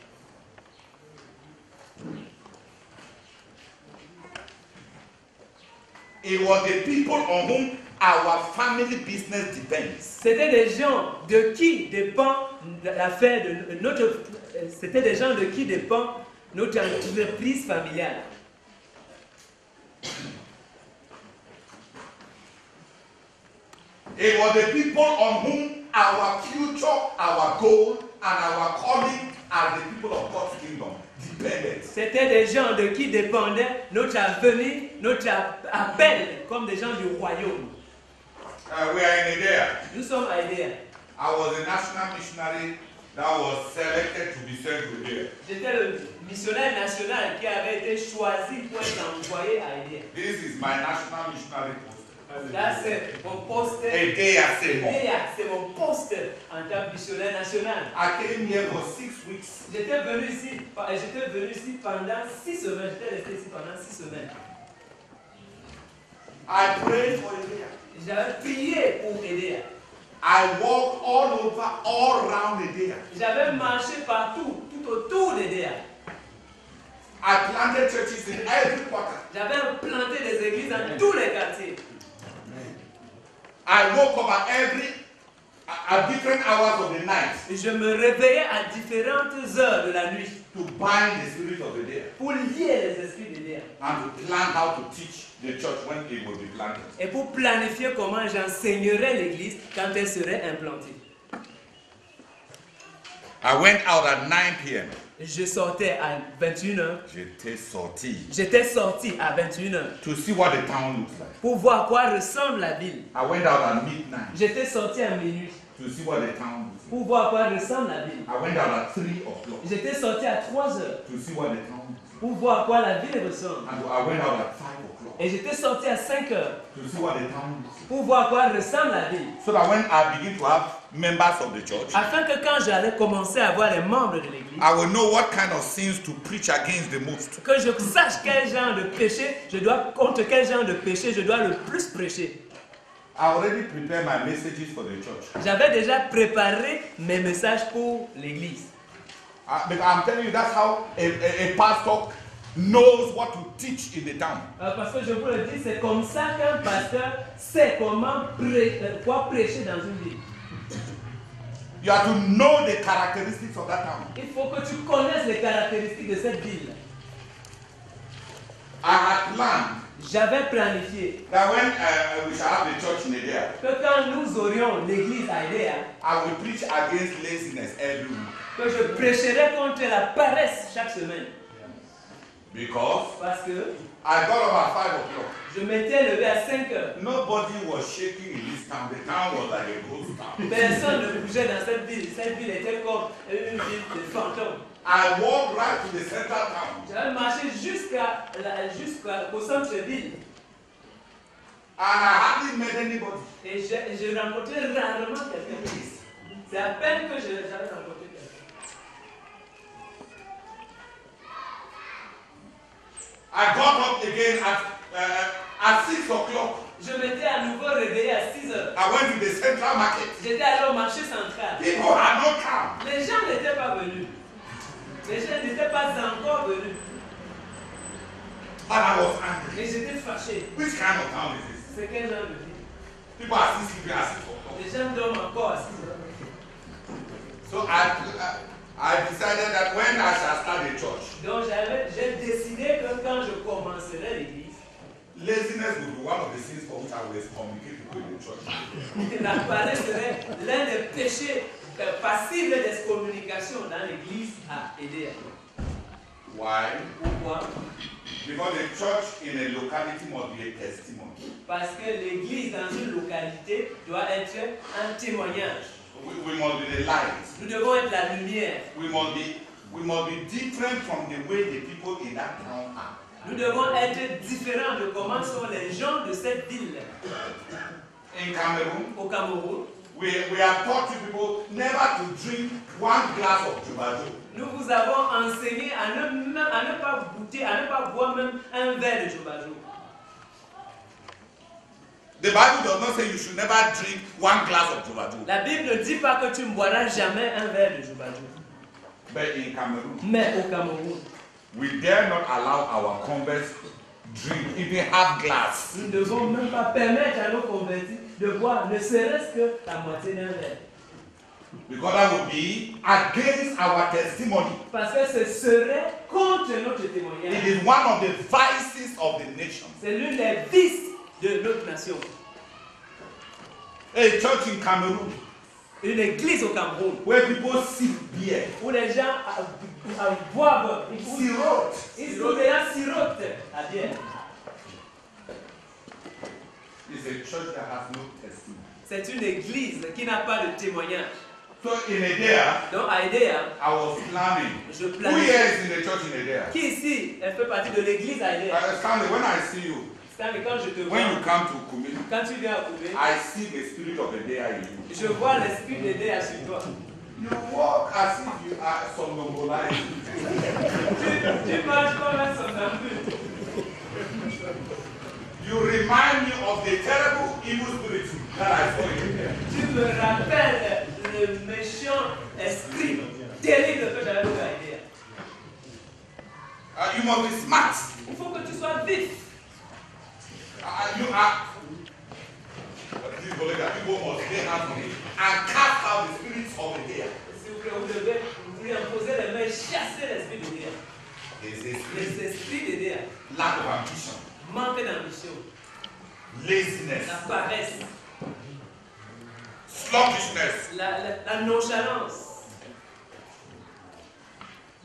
It was the people on whom our family business depends. C'était des gens de qui dépend l'affaire de notre. C'était des gens de qui dépend notre entreprise familiale. It was the people on whom our future, our goal, and our calling as the people of God's kingdom depended. C'était des gens de qui dépendait notre avenir, notre appel, comme des gens du royaume. Uh, we are in Idea. Nous sommes à Idea. I was a national missionary that was selected to be sent to Idea. J'étais le missionnaire national qui avait été choisi pour être envoyé à Idea. This is my national missionary post. Là, c'est mon poste. Idea Seymour. Idea, c'est mon poste en tant que missionnaire national. I came here for six weeks. J'étais venu ici, j'étais venu ici pendant six semaines. J'étais resté ici pendant six semaines. I prayed for Idea. J'avais prié pour Idea. I walked all over, all around Idea. J'avais marché partout, tout autour d'Idea. I planted churches in every quarter. J'avais implanté des églises dans tous les quartiers. I woke up at every at different hours of the night Et je me réveillais à différentes heures de la nuit to bind the spirit of Idea pour lier les esprits d'Idea and to plan how to teach the church when it will be planted. et pour planifier comment j'enseignerais l'église quand elle serait implantée. I went out at nine p m Je sortais à vingt et une heures. J'étais sorti J'étais sorti à vingt et une heures to see what the town looks like. pour voir à quoi ressemble la ville. I went out at midnight J'étais sorti à minuit to see what the town looks like. pour voir à quoi ressemble la ville. I went out at three o'clock J'étais sorti à trois heures to see what the town looks like. pour voir à quoi la ville ressemble. And I went out at five o'clock Et j'étais sorti à cinq heures to see what the town looks like. pour voir à quoi ressemble la ville. So that when I begin to have members of the church, Afin que quand j'allais commencer à voir les membres de l'église, I will know what kind of sins to preach against the most. que je sache quel genre de péché je dois, contre quel genre de péché je dois le plus prêcher. I already prepared my messages for the church. J'avais déjà préparé mes messages pour l'église. Uh, but I'm telling you, that's how a, a, a pastor knows what to teach in the town. Euh, parce que je vous le dis, c'est comme ça qu'un pasteur sait comment prê euh, quoi prêcher dans une ville. You have to know the characteristics of that town. Il faut que tu connaisses les caractéristiques de cette ville. I had planned J'avais planifié that when uh, we shall have the church in Edea, que quand nous aurions l'église à Edea, I will preach against laziness every week. que je prêcherais contre la paresse chaque semaine. Because Parce que I got up at five o'clock. je m'étais levé à cinq heures. Nobody was shaking in this town. The town was like a ghost town. Personne ne bougeait dans cette ville. Cette ville était comme une ville de fantômes. I walked right to the central town. J'avais marché jusqu'à jusqu'au centre-ville. And I hardly met anybody. Et j'ai j'ai rencontré rarement quelqu'un. C'est à peine que je- j'avais rencontré quelqu'un. I got up again at, uh, at six o'clock. Je m'étais à nouveau réveillé à six heures. I went to the central market. J'étais allé au marché central. People had not come. Les gens n'étaient pas venus. Les gens n'étaient pas encore venus. And I was angry. Et j'étais fâché. Which kind of town is this? C'est quel genre de vie? People are still sleeping at six o'clock. Les gens dorment encore à six heures. So I, I, I decided that when I shall start the church, Donc j'avais- j'ai décidé que quand je commencerai l'église, laziness will be one of the sins for which I will excommunicate people in the church. la paresse serait l'un des péchés euh, passibles d'excommunication dans l'église à aider. Why? Pourquoi? Because the church in a locality must be a testimony. Parce que l'église dans une localité doit être un témoignage. We, we must be the light. Nous devons être la lumière. We must be we must be different from the way the people in that town are. Nous devons être différents de comment sont les gens de cette ville. In Cameroon, Au Cameroun, we, we are taught you people never to drink one glass of Jubaju. nous vous avons enseigné à ne, même, à ne pas goûter, à ne pas boire même un verre de Jobajo. The Bible does not say you should never drink one glass of Jubaju. La Bible ne dit pas que tu ne boiras jamais un verre de Jobajo. But in Cameroon, Mais au Cameroun, we dare not allow our converts drink even half glass. nous ne devons même pas permettre à nos convertis de boire ne serait-ce que la moitié d'un verre. Because that would be against our testimony. Parce que ce serait contre notre It témoignage. is one of the vices of the nation. C'est l'une des vices de notre nation. A church in Cameroon Une église au Cameroun where people sip beer, où les gens euh, euh, boivent, ils sirote. ils où les gens sirotent la bière. It's a church that has no testimony. C'est une église qui n'a pas de témoignage. So in Edea, Donc à Edea, I was planning. je Who planifie. here is in the church in Edea? Qui ici, elle fait partie de l'église à Edea. Uh, Stanley, when I see you, Stanley, quand je te vois, when you come to Kumi, quand tu viens à Koubé, I see the spirit of Edea in you. je vois l'esprit d'Edea sur toi. You walk as if you are somnambulized. Tu, tu marches comme un somnambule. You remind me of the terrible evil spirit that I saw in there. Tu me rappelles le méchant esprit terrible que j'avais vu à Edea. Uh, you must be smart. Il faut que tu sois vif. Uh, you are. Please believe that people must lay hands on it and cast out the spirits of Edea. S'il vous plaît, vous devez vous imposer les mains, chasser l'esprit d'Edea. There's a spirit, Les esprits d'Edea. lack of ambition, Manque d'ambition, laziness, la paresse, sluggishness, la, la, la nonchalance,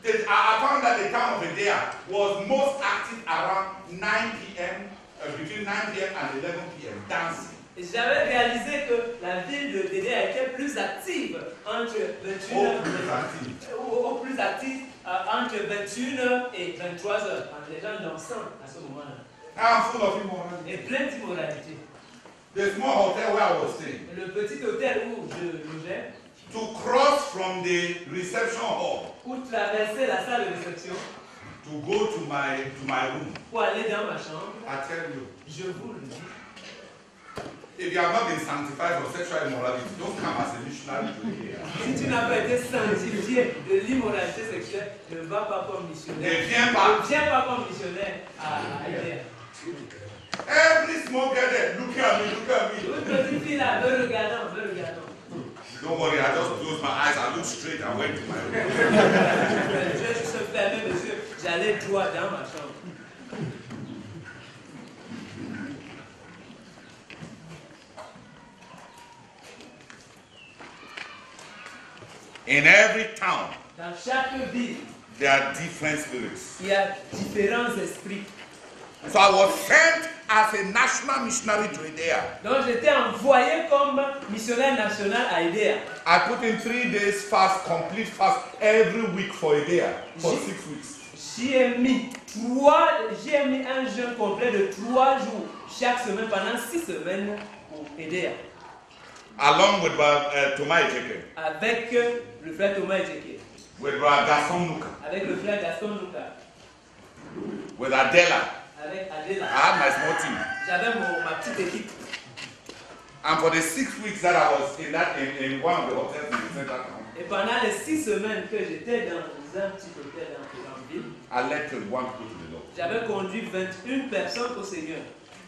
It, I, I found that the town of Edea was most active around nine p m, uh, between nine p m and eleven p m, dancing. J'avais réalisé que la ville de Dédé était plus active entre vingt et une heures, ou, ou plus active euh, entre vingt et une heures et vingt-trois heures, en les gens dansant à ce moment-là. I'm full of immorality. Et plein d'immoralité. The small hotel where I was staying. Le petit hôtel où je logeais, To cross from the reception hall pour traverser la salle de réception, to go to my to my room, pour aller dans ma chambre, I tell you, je vous le dis, if you have not been sanctified for sexual immorality, don't come as a missionary to here. si tu n'as pas été sanctifié de l'immoralité sexuelle, ne va pas comme missionnaire. Ne viens pas. Ne viens pas comme missionnaire à Idea. Every small girl there, look at me, look at me. Toute petite fille là, me regardant, me regardant. Don't worry, I just closed my eyes, I looked straight and went to my room. Je juste fermé mes yeux, j'allais droit dans ma chambre. In every town, Dans chaque ville, there are different spirits. il y a différents esprits. So I was sent as a national missionary to Idea. Donc j'étais envoyé comme missionnaire national à Idea. I put in three days fast, complete fast every week for Idea for J'ai- six weeks. J'y ai mis trois, j'ai mis un jeûne complet de trois jours chaque semaine pendant six semaines pour Idea. Along with uh, Thomas Ejeke, Avec euh, le frère Thomas Ejeke, with Brother Gaston Luka, avec le frère Gaston Luka, with Adela. avec I Adela. had my small team. J'avais mon- ma petite équipe. And for the six weeks that I was in that in, in one of the hotels in the center town, Et pendant les six semaines que j'étais dans un petit hôtel dans la ville, I led twenty-one people to the Lord. j'avais conduit vingt et une personnes au Seigneur.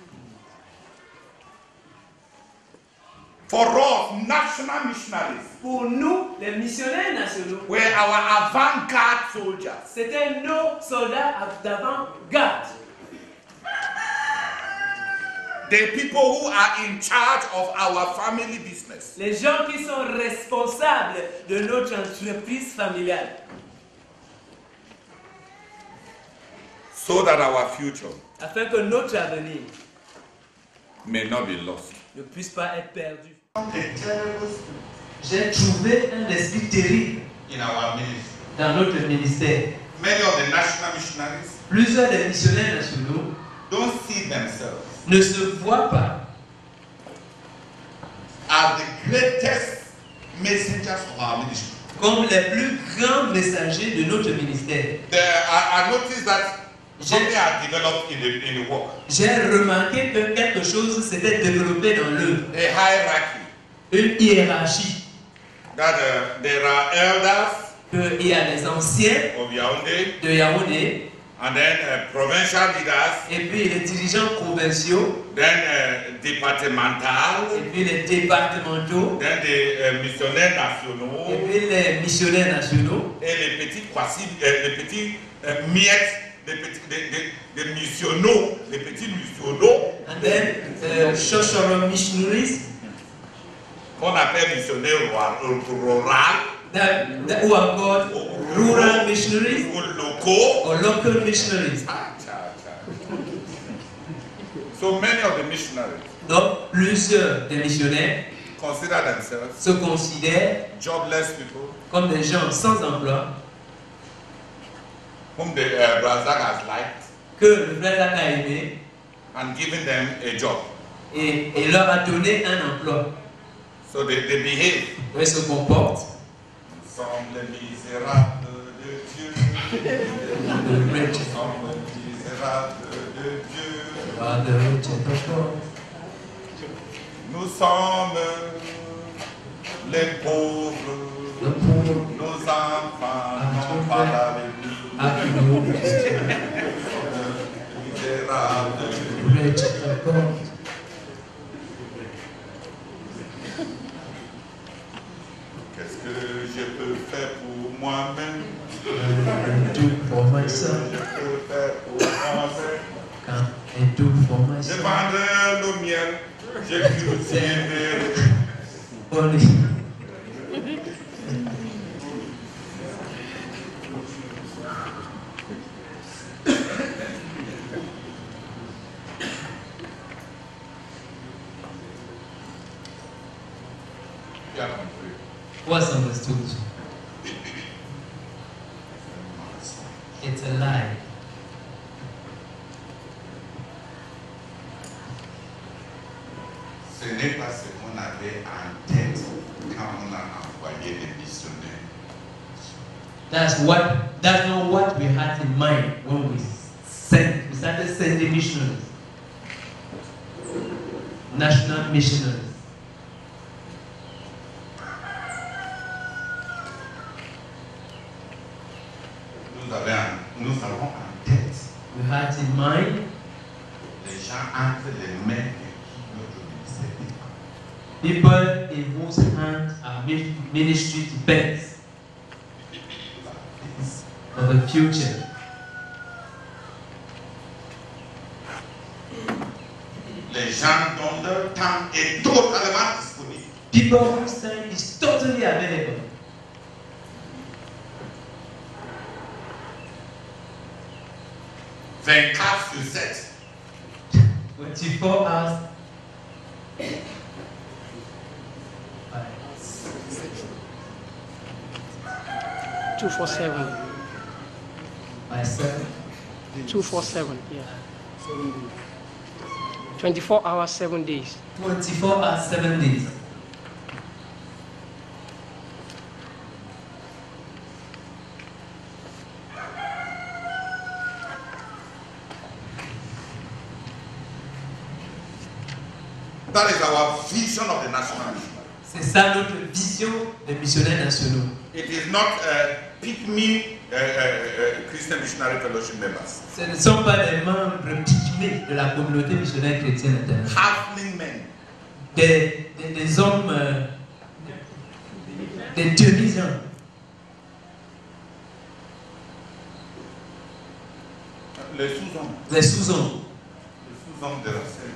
For us, national missionaries Pour nous, les missionnaires nationaux, were our avant-garde soldiers. c'était nos soldats d'avant-garde. The people who are in charge of our family business. Les gens qui sont responsables de notre entreprise familiale. So that our future Afin que notre avenir may not be lost. ne puisse pas être perdu. J'ai trouvé un esprit terrible In our ministry. dans notre ministère. Many of the national missionaries Plusieurs des missionnaires nationaux don't see themselves ne se voient pas as the greatest messengers of our ministry. comme les plus grands messagers de notre ministère. There, I, I noticed that something had developed in the, in the work. J'ai remarqué que quelque chose s'était développé dans l'œuvre, A hierarchy. une hiérarchie. That uh, there are elders Il y a les anciens of Yaoundé de Yaoundé, and then uh, provincial leaders, et puis les dirigeants provinciaux, then uh, departemental, et puis les départementaux, then the uh, missionnaires et nationaux, puis les missionnaires nationaux, et les petits quasi, euh, les petits euh, miettes, les petits, les, les, les missionnaires, les petits missionnaires, and then uh, Shoshoro missionaries, qu'on appelle missionnaires rural, that, that, ou encore rural missionaries, ou locaux. or local missionaries. Ah, cha, cha. So many of the missionaries Donc, plusieurs des missionnaires consider themselves se considèrent jobless people comme des gens sans emploi whom the uh, Razak has liked que le frère Zach a aimé and given them a job. et, et leur a donné un emploi. So they, they behave. Ils se comportent. Nous sommes les misérables de Dieu. The rich Nous sommes les misérables de Dieu. are the rich and the poor. Nous sommes les pauvres. The poor Nos enfants n'ont pas d'avenir. are the Nous sommes les misérables de Dieu. rich and the poor. Qu'est-ce que je peux faire pour moi-même? I do for myself. Je peux faire pour moi-même. Can I do for Je myself? vendrai le miel. Je cultiverai. Only was understood. It's a lie. Ce n'est pas ce qu'on avait en tête quand on a envoyé les missionnaires. That's what. That's not what we had in mind when we sent. We started sending missionaries, national missionaries. Nous, avons, nous avons en tête We had in mind les gens entre les mains de qui notre ministère dépend. people in whose hands our mi- ministry depends for the future. Les gens dont leur temps est totalement disponible. People whose time is totally available. vingt-quatre sur sept. twenty-four hours. two four seven. By seven. two four seven, yeah. twenty-four hours, seven days. twenty-four hours, seven days. That is our vision of the national mission. C'est ça notre vision des missionnaires nationaux. It is not uh, pick me uh, uh, uh, Christian Missionary Fellowship members. Ce ne sont pas des membres pygmées de la communauté missionnaire chrétienne internationale. Halfling men. Des, des, des hommes, euh, des demi-hommes. Les sous-hommes. Les sous-hommes. Les sous-hommes de la scène.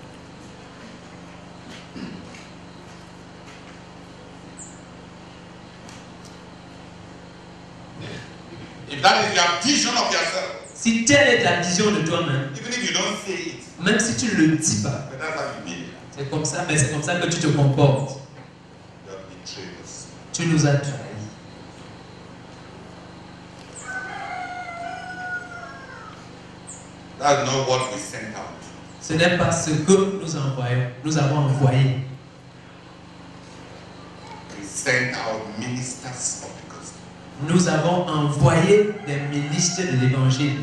If that is your vision of yourself, Si telle est ta vision de toi-même, even if you don't say it, même si tu ne le dis pas, but that's how you mean it. c'est comme ça, mais c'est comme ça que tu te comportes. You have betrayed us. Tu nous as trahis. That's not what we sent out. Ce n'est pas ce que nous envoyons, nous avons envoyé. We sent out ministers of the gospel. Nous avons envoyé des ministres de l'évangile.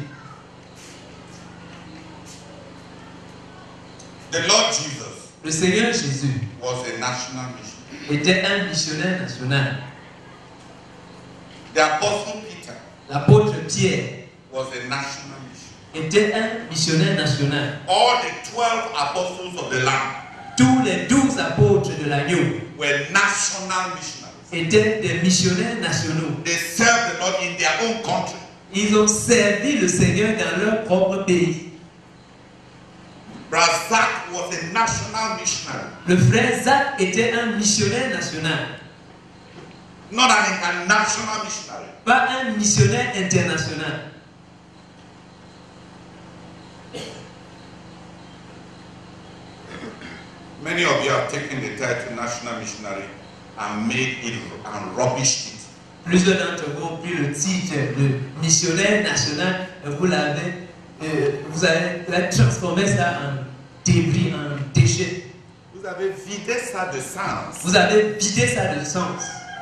The Lord Jesus Le Seigneur Jésus was a national mission. était un missionnaire national. The Apostle Peter L'apôtre Pierre was a national mission. était un missionnaire national. All the twelve apostles of the Lamb Tous les douze apôtres de l'agneau were national missionaries. étaient des missionnaires nationaux. They served the Lord in their own country. Ils ont servi le Seigneur dans leur propre pays. Brother Zach was a national missionary, Le frère Zach était un missionnaire national, not an international missionary. pas un missionnaire international. Many of you have taken the title national missionary and made it and rubbished it. Plusieurs d'entre vous ont pris le titre de missionnaire national et vous l'avez, euh, vous avez transformé ça en débris, en déchet. Vous avez vidé ça de sens. Vous avez vidé ça de sens.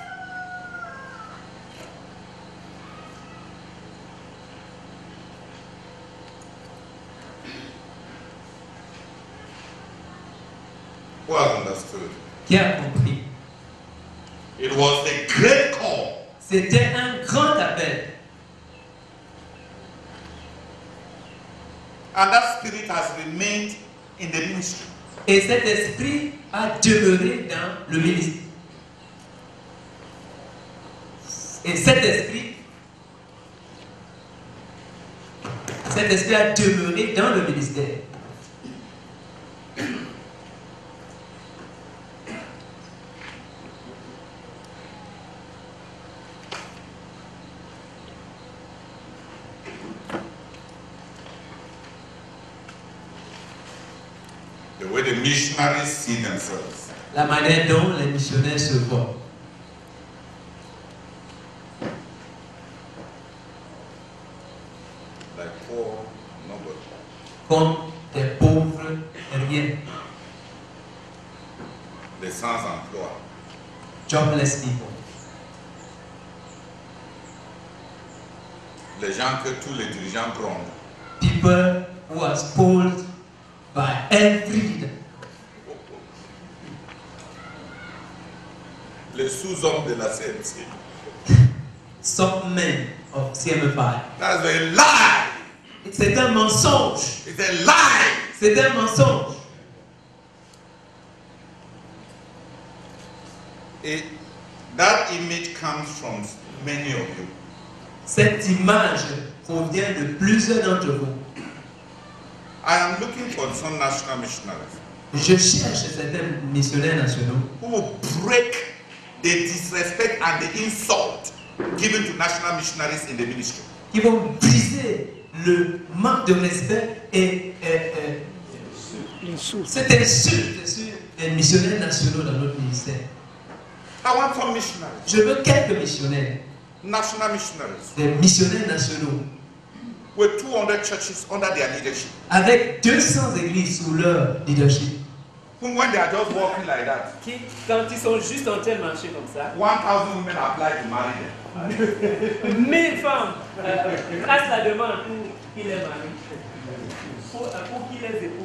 Who has understood? Qui a compris? It was a great call. C'était un grand appel. And that spirit has remained in the ministry. Et cet esprit a demeuré dans le ministère. Et cet esprit, cet esprit a demeuré dans le ministère. The way the missionaries see themselves. La manière dont les missionnaires se voient. like poor nobody. comme des pauvres rien, Les sans-emploi. jobless people, Les gens que tous les dirigeants grondent. people who are spoiled by every leader, Les sous-hommes de la C M C. some men of C M F I. That's a lie. C'est un mensonge, It's a lie. c'est un mensonge. It, that image comes from many of you. Cette image provient de plusieurs d'entre vous. I am looking for some national missionaries Je cherche certains missionnaires nationaux who will break the disrespect and the insult given to national missionaries in the ministry. qui vont briser le manque de respect et, et, et L'insulte. cette insulte sur les missionnaires nationaux dans notre ministère. I want some missionaries, Je veux quelques missionnaires, national missionaries, des missionnaires nationaux, with two hundred churches under their leadership. avec deux cents églises sous leur leadership. Who, when they are just walking like that, Qui, quand ils sont juste en train de marcher comme ça, one thousand women apply to marry them. mille femmes euh, passent la demande pour qu'il les marie, pour, euh, pour qu'il les épouse.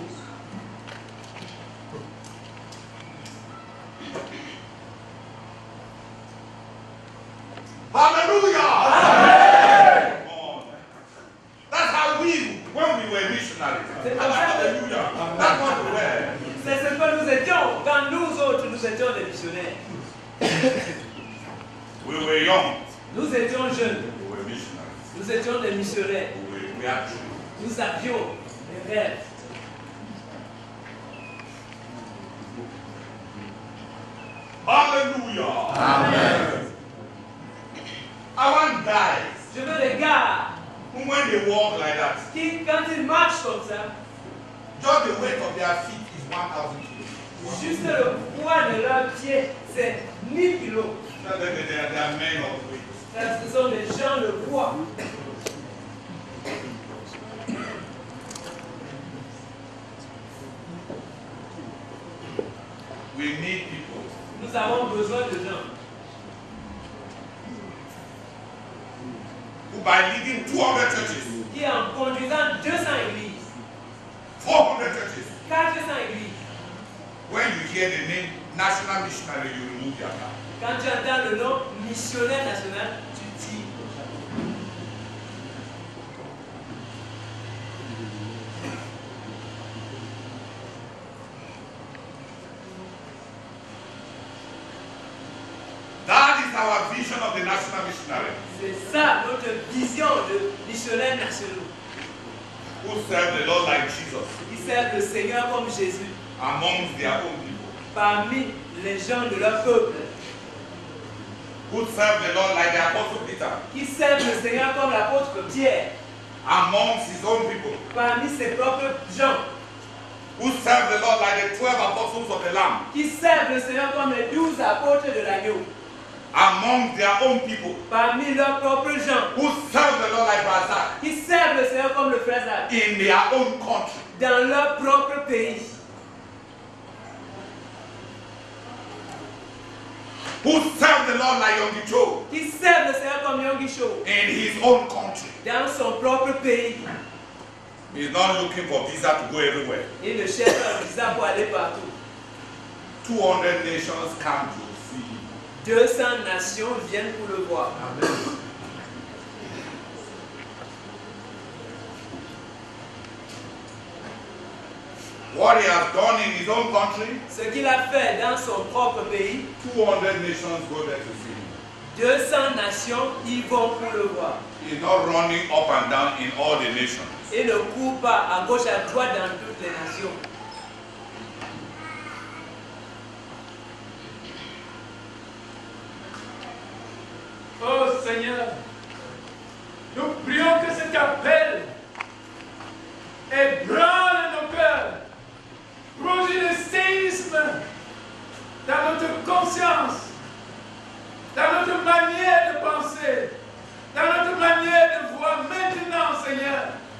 Hallelujah! Amen. That's how we, when we were missionaries. Hallelujah! That's what we were. C'est ce que nous étions quand nous autres nous étions des missionnaires. We were young. Nous étions jeunes, We were missionaries. nous étions des missionnaires. We, were, we had dreams. Nous avions des rêves. Hallelujah! Amen. I want guys Je veux des gars who, when they walk like that, qui, quand ils marchent comme ça, just the weight of their feet is one thousand kilos. juste le poids de leurs pieds, c'est mille kilos. They, they, they are, they are men of weight. Ça, ce sont des gens de poids. We need people Nous avons besoin de gens who, by leading two hundred churches, qui, en conduisant deux cents églises, four hundred churches, quatre cents églises, when you hear the name national missionary, you remove your cap. quand tu entends le nom missionnaire national, tu dis That is our vision of the national missionary c'est ça notre vision de missionnaires nationaux. who serve the Lord like Jesus Qui servent le Seigneur comme Jésus amongst their own people, parmi les gens de leur peuple. who serve the Lord like the Apostle Peter Qui servent le Seigneur comme l'apôtre Pierre amongst his own people, parmi ses propres gens. who serve the Lord like the twelve apostles of the Lamb Qui servent le Seigneur comme les douze apôtres de l'agneau. among their own people, Parmi leurs propres gens. who serve the Lord like Razak Qui servent le Seigneur comme le frère Zach. in their own country. Dans leur propre pays. Who serve the Lord like Yom Cho Qui servent le Seigneur comme Yonggi Cho. in his own country. Dans son propre pays. He's not looking for visa to go everywhere. Il ne cherche pas un visa pour aller partout. two hundred nations come to see him. deux cents nations viennent pour le voir. Amen. What he has done in his own country, Ce qu'il a fait dans son propre pays, two hundred nations go there to see him. deux cents nations y vont pour le voir. He's not running up and down in all the nations. Il ne court pas à gauche à droite dans toutes les nations. Oh Seigneur, nous prions que cet appel ébranle nos cœurs, produit le séisme dans notre conscience, dans notre manière de penser, dans notre manière de voir maintenant, Seigneur,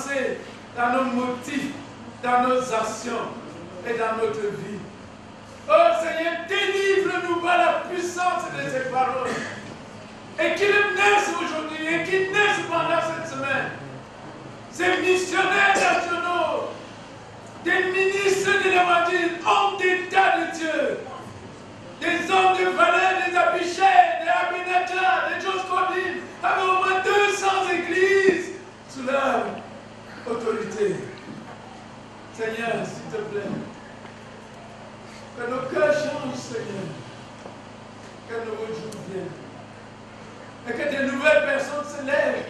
pensées, dans nos motifs, dans nos actions et dans notre vie. Oh Seigneur, délivre-nous par la puissance de ces paroles. Et qu'ils naissent aujourd'hui et qu'ils naissent pendant cette semaine. Ces missionnaires nationaux, des ministres de l'évangile, hommes d'État de Dieu, des hommes de valeur, des Abichai, des Abinadab, des Joscodim, avec au moins deux cents églises sous leur autorité. Seigneur, s'il te plaît, que nos cœurs changent, Seigneur, que nos nouveaux jours viennent, et que de nouvelles personnes se lèvent,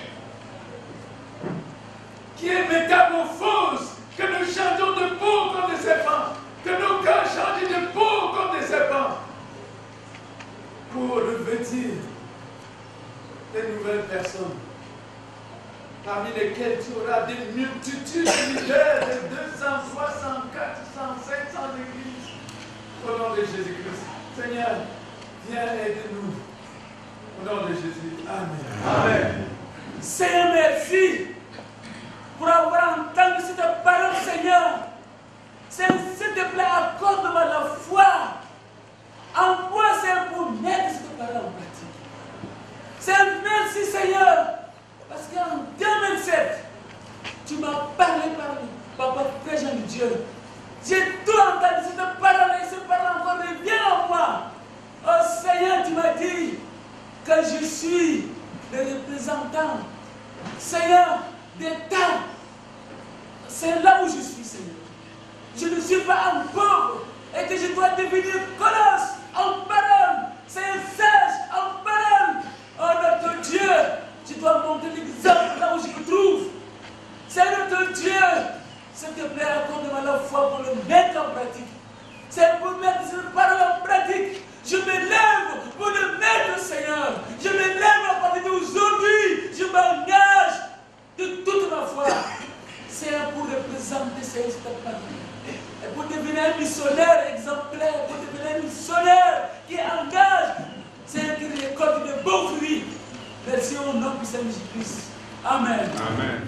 qui est métamorphose, que nous changeons de peau comme des serpents, que nos cœurs changent de peau comme des serpents, pour revêtir de nouvelles personnes, parmi lesquelles tu auras des multitudes de leaders de deux cents, trois cents, quatre cents, cinq cents églises, au nom de Jésus-Christ. Seigneur, viens aider-nous. Au nom de Jésus. Amen. Amen. Seigneur, merci pour avoir entendu cette parole, Seigneur. Seigneur, s'il te plaît, accorde-moi la foi. Envoie, Seigneur, pour mettre cette parole en pratique. Seigneur, merci, Seigneur. Parce qu'en deux mille vingt-sept, tu m'as parlé par Papa Frère Jean de Dieu. J'ai tout entendu cette parole et cette parole encore revient en moi. Oh Seigneur, tu m'as dit que je suis le représentant, Seigneur, d'État. C'est là où je suis, Seigneur. Je ne suis pas un pauvre et que je dois devenir colosse en parole. C'est un sage en parole. Oh notre Dieu, je dois montrer l'exemple là où je me trouve. C'est notre Dieu. S'il te plaît, accorde-moi la foi pour le mettre en pratique. C'est pour mettre cette parole en pratique. Je me lève pour le mettre, Seigneur. Je me lève à partir d'aujourd'hui. Je m'engage de toute ma foi. C'est pour représenter cette parole. Et pour devenir un missionnaire exemplaire, pour devenir un missionnaire qui engage, c'est qui récolte de bons fruits. Merci au nom de Jésus-Christ. Amen. Amen.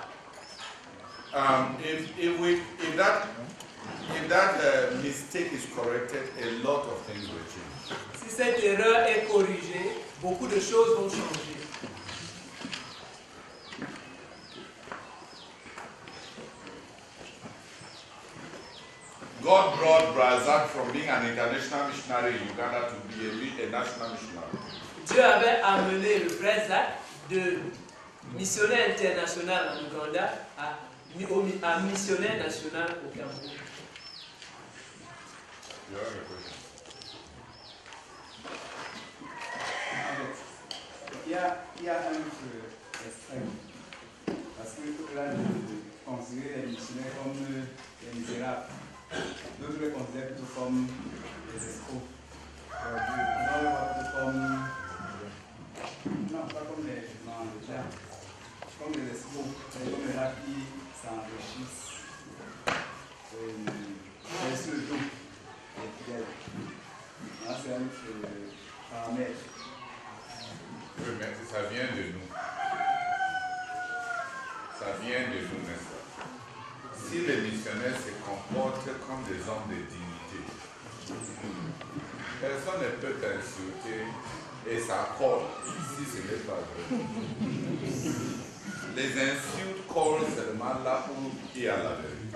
Um, if, if, we, if that, if that uh, mistake is corrected, a lot of things will change. Si cette erreur est corrigée, beaucoup de choses vont changer. God brought Brazak from being an international missionary in Uganda to be a, a national missionary. Dieu avait amené le frère Zach de missionnaire international en Ouganda à, à missionnaire national au Cameroun. Il y a, il y a un autre extrême. Parce que là, je considère les missionnaires comme des misérables. D'autres les considèrent plutôt comme des escrocs. Euh, non, plutôt comme. Non, pas comme des gens, comme des escrocs, comme les gens qui s'enrichissent. C'est sur le dos des fidèles. Là, c'est un autre paramètre. Oui, mais ça vient de nous. Ça vient de nous, n'est-ce pas? Si les missionnaires se comportent comme des hommes de dignité, personne ne peut t'insulter et ça colle si ce n'est pas vrai. Les insultes collent seulement là où il y a la vérité.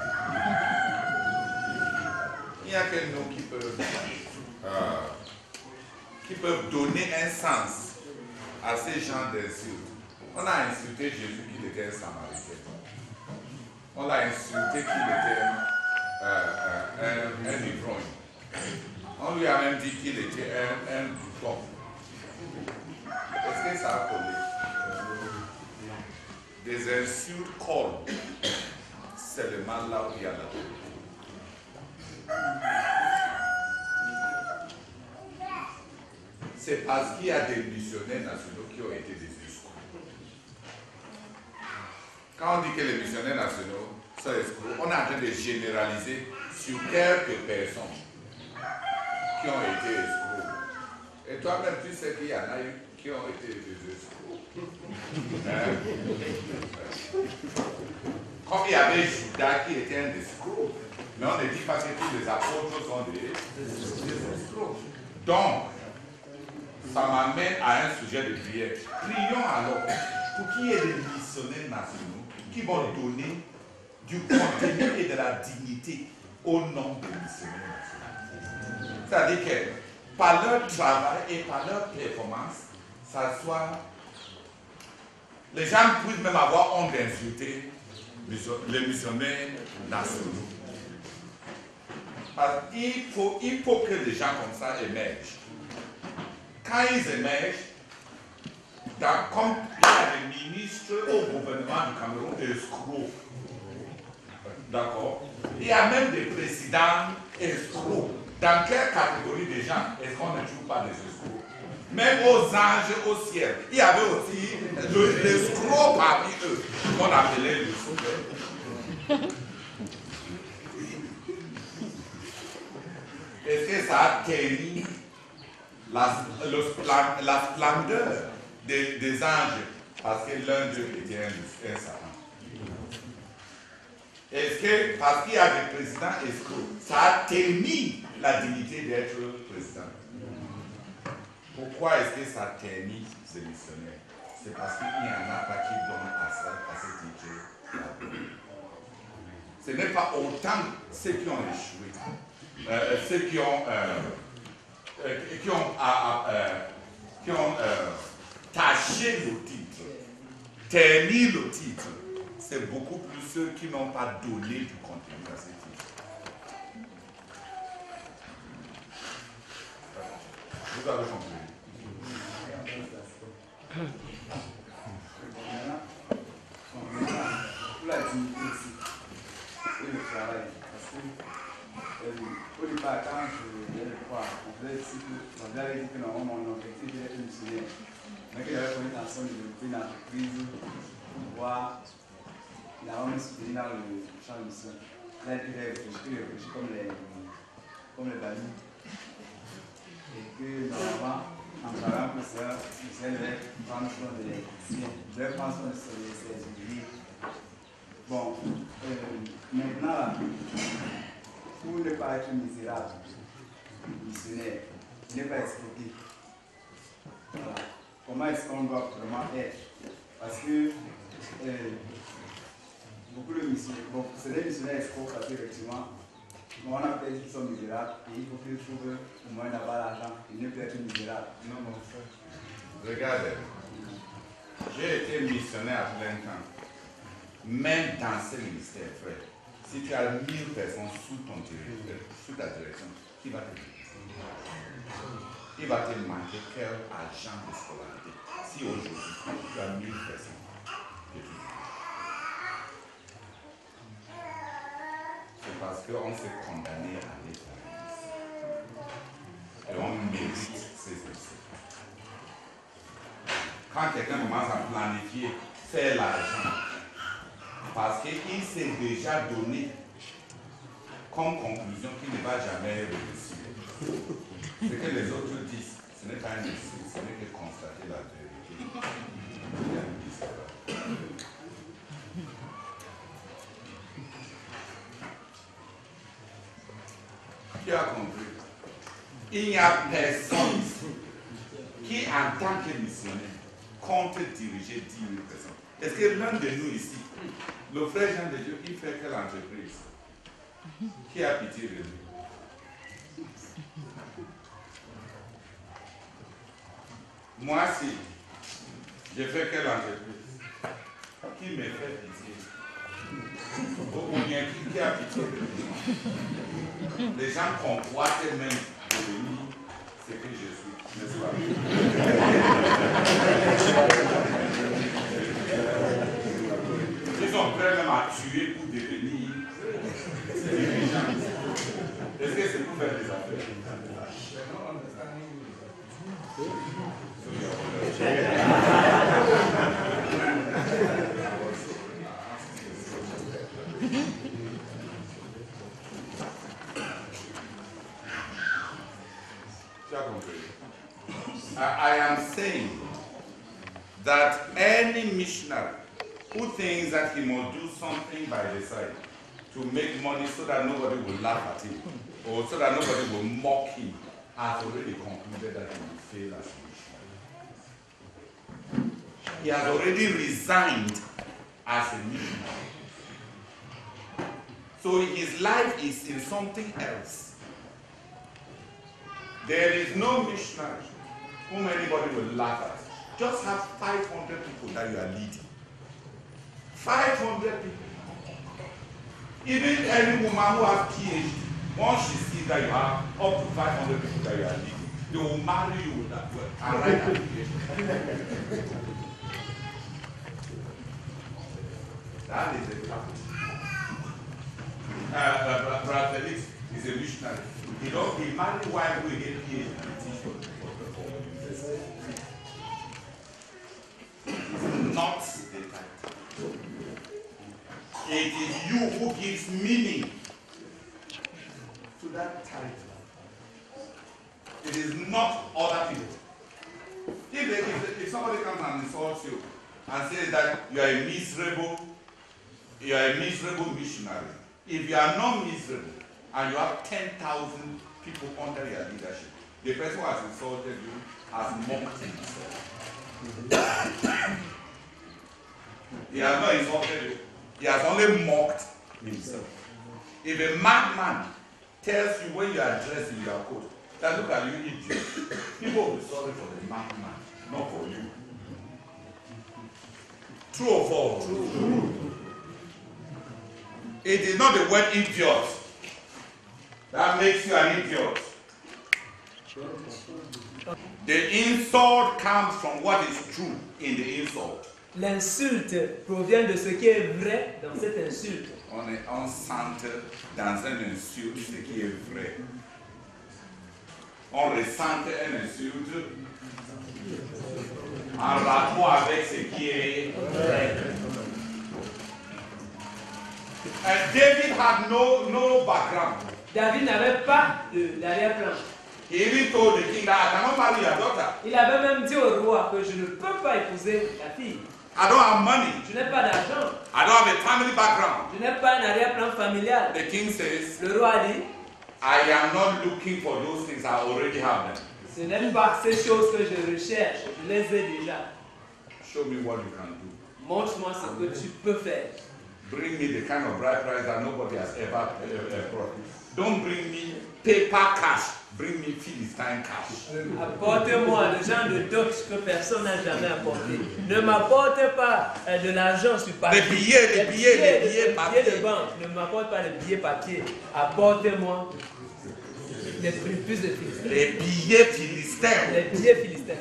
Il n'y a que nous qui peuvent, euh, qui peuvent donner un sens à ces gens d'insultes. On a insulté Jésus qu'il était un Samaritain. On l'a insulté qu'il était euh, euh, un, un ivrogne. On lui a même dit qu'il était un, un bouton. Est-ce que ça a collé? Des insultes collent seulement là où il y a la vérité. C'est parce qu'il y a des missionnaires nationaux qui ont été des escrocs. Quand on dit que les missionnaires nationaux sont escrocs, on est en train de généraliser sur quelques personnes qui ont été escrocs. Et toi-même, tu sais qu'il y en a eu qui ont été des escrocs. Hein? il y avait Judas qui était un escroc. Mais on ne dit pas que tous les apôtres sont des, des escrocs. Donc, ça m'amène à un sujet de prière. Prions alors pour qu'il y ait des missionnaires nationaux qui vont donner du contenu et de la dignité au nom des missionnaires nationaux. C'est-à-dire que par leur travail et par leur performance, ça soit... Les gens puissent même avoir honte d'insulter les missionnaires nationaux. Parce qu'il faut, il faut que les gens comme ça émergent. Quand ils émergent, dans, comme il y a des ministres au gouvernement du Cameroun escrocs, d'accord? Il y a même des présidents escrocs. Dans quelle catégorie de gens est-ce qu'on ne trouve pas des escrocs? Même aux anges au ciel, il y avait aussi l'escroc parmi eux, qu'on appelait le sauveur. Est-ce que ça a terni la, le, la, la splendeur des, des anges parce que l'un d'eux était un, un Satan? Est-ce que parce qu'il y a des présidents escrocs, ça a terni la dignité d'être président? Pourquoi est-ce que ça terni ces missionnaires? C'est parce qu'il n'y en a pas qui donnent à, ça, à ce titre. Ce n'est pas autant ceux qui ont échoué. Euh, ceux qui ont, euh, euh, qui ont, euh, euh, qui ont euh, taché le titre, terni le titre, c'est beaucoup plus ceux qui n'ont pas donné du contenu à ce titre. Vous avez compris? Pour la dignité aussi, et le travail, parce que au départ, quand je viens de croire, on avait dit que normalement mon objectif était d'être missionnaire, mais qu'il y avait pour intention de développer une entreprise pour pouvoir normalement se soutenir dans le champ de mission. Là, il est réfléchi comme les, comme les bannis. Et que normalement, en travaillant pour ça, je devais prendre soin des siens, je devais prendre soin de ses ouvriers. Bon, euh, maintenant, là, pour ne pas être misérable, missionnaire, ne pas exploiter. Voilà. Comment est-ce qu'on doit vraiment être? Parce que euh, beaucoup de missionnaires, bon, c'est des missionnaires escrocs parce qu'effectivement, on a peut-être qu'ils sont misérables et il faut qu'ils trouvent au moins d'avoir l'argent et ne peut être misérable. Non, mon frère. Regardez, j'ai été missionnaire à plein temps. Même dans ce ministère, frère, si tu as mille personnes sous, ton sous ta direction, qui va te dire? Il va te manquer quel agent de scolarité. Si aujourd'hui, tu as mille personnes, c'est parce qu'on s'est condamné à aller à et on mérite ces essais. Quand quelqu'un commence à planifier, faire l'argent, parce qu'il s'est déjà donné comme conclusion qu'il ne va jamais réussir. Ce que les autres disent, ce n'est pas un essai, ce n'est que constater la vérité. Qui a compris? Il n'y a personne qui, en tant que missionnaire, compte diriger dix mille personnes. Est-ce que l'un de nous ici, le frère Jean de Dieu, il fait quelle entreprise? Qui a pitié de lui? Moi, si je fais quelle entreprise? Qui me fait pitié? Ou bien qui, qui a pitié de lui? Les gens convoitent même devenir ce que je suis, n'est-ce pas? Ils sont prêts même à tuer pour devenir dirigeants. Est-ce que c'est pour faire des affaires? I am saying that any missionary who thinks that he must do something by the side to make money so that nobody will laugh at him or so that nobody will mock him, has already concluded that he will fail as a missionary. He has already resigned as a missionary. So his life is in something else. There is no missionary whom anybody will laugh at. Just have five hundred people that you are leading. five hundred people. Even any woman who has P H D, once she sees that you have up to five hundred people that you are leading, they will marry you with that word and write an application. That is a fact. Uh, uh, Brother Felix is a missionary. He don't he married wife who get P H D and teach for the university. It's not the title. It is you who gives meaning to that title. It is not other people. If, they, if, if somebody comes and insults you and says that you are a miserable, you are a miserable missionary, if you are not miserable and you have ten thousand people under your leadership, the person who has insulted you has mocked himself. He has not insulted you. He has only mocked himself. If a madman tells you when you are dressed in your coat, that look at you idiot, people will be sorry for the madman, not for you. True or false? True. It is not the word idiot that makes you an idiot. The insult comes from what is true in the insult. L'insulte provient de ce qui est vrai dans cette insulte. On est enceinte dans une insulte, ce qui est vrai. On ressent une insulte en rapport avec ce qui est vrai. And David had no, no background. David n'avait pas d'arrière-plan. He even told the king that I cannot marry your daughter. Il avait même dit au roi que je ne peux pas épouser ta fille. I don't have money. Je n'ai pas d'argent. I don't have a family background. Je n'ai pas un arrière-plan familial. The king says, Le roi a dit, I am not looking for those things, I already have them. ce n'est pas ces choses que je recherche, je les ai déjà. Show me what you can do. Montre-moi ce que tu peux faire. Bring me the kind of bride price that nobody has ever uh, uh, brought. Don't bring me paper cash. Bring me Philistine cash. Apportez-moi le genre de dot que personne n'a jamais apporté. Ne m'apportez pas euh, de l'argent sur papier. Les billets, les billets, les billets de, papier. billets de banque. Ne m'apporte pas les billets papier. Apportez-moi les plus de Philistins. Les billets philistins. Les billets philistins.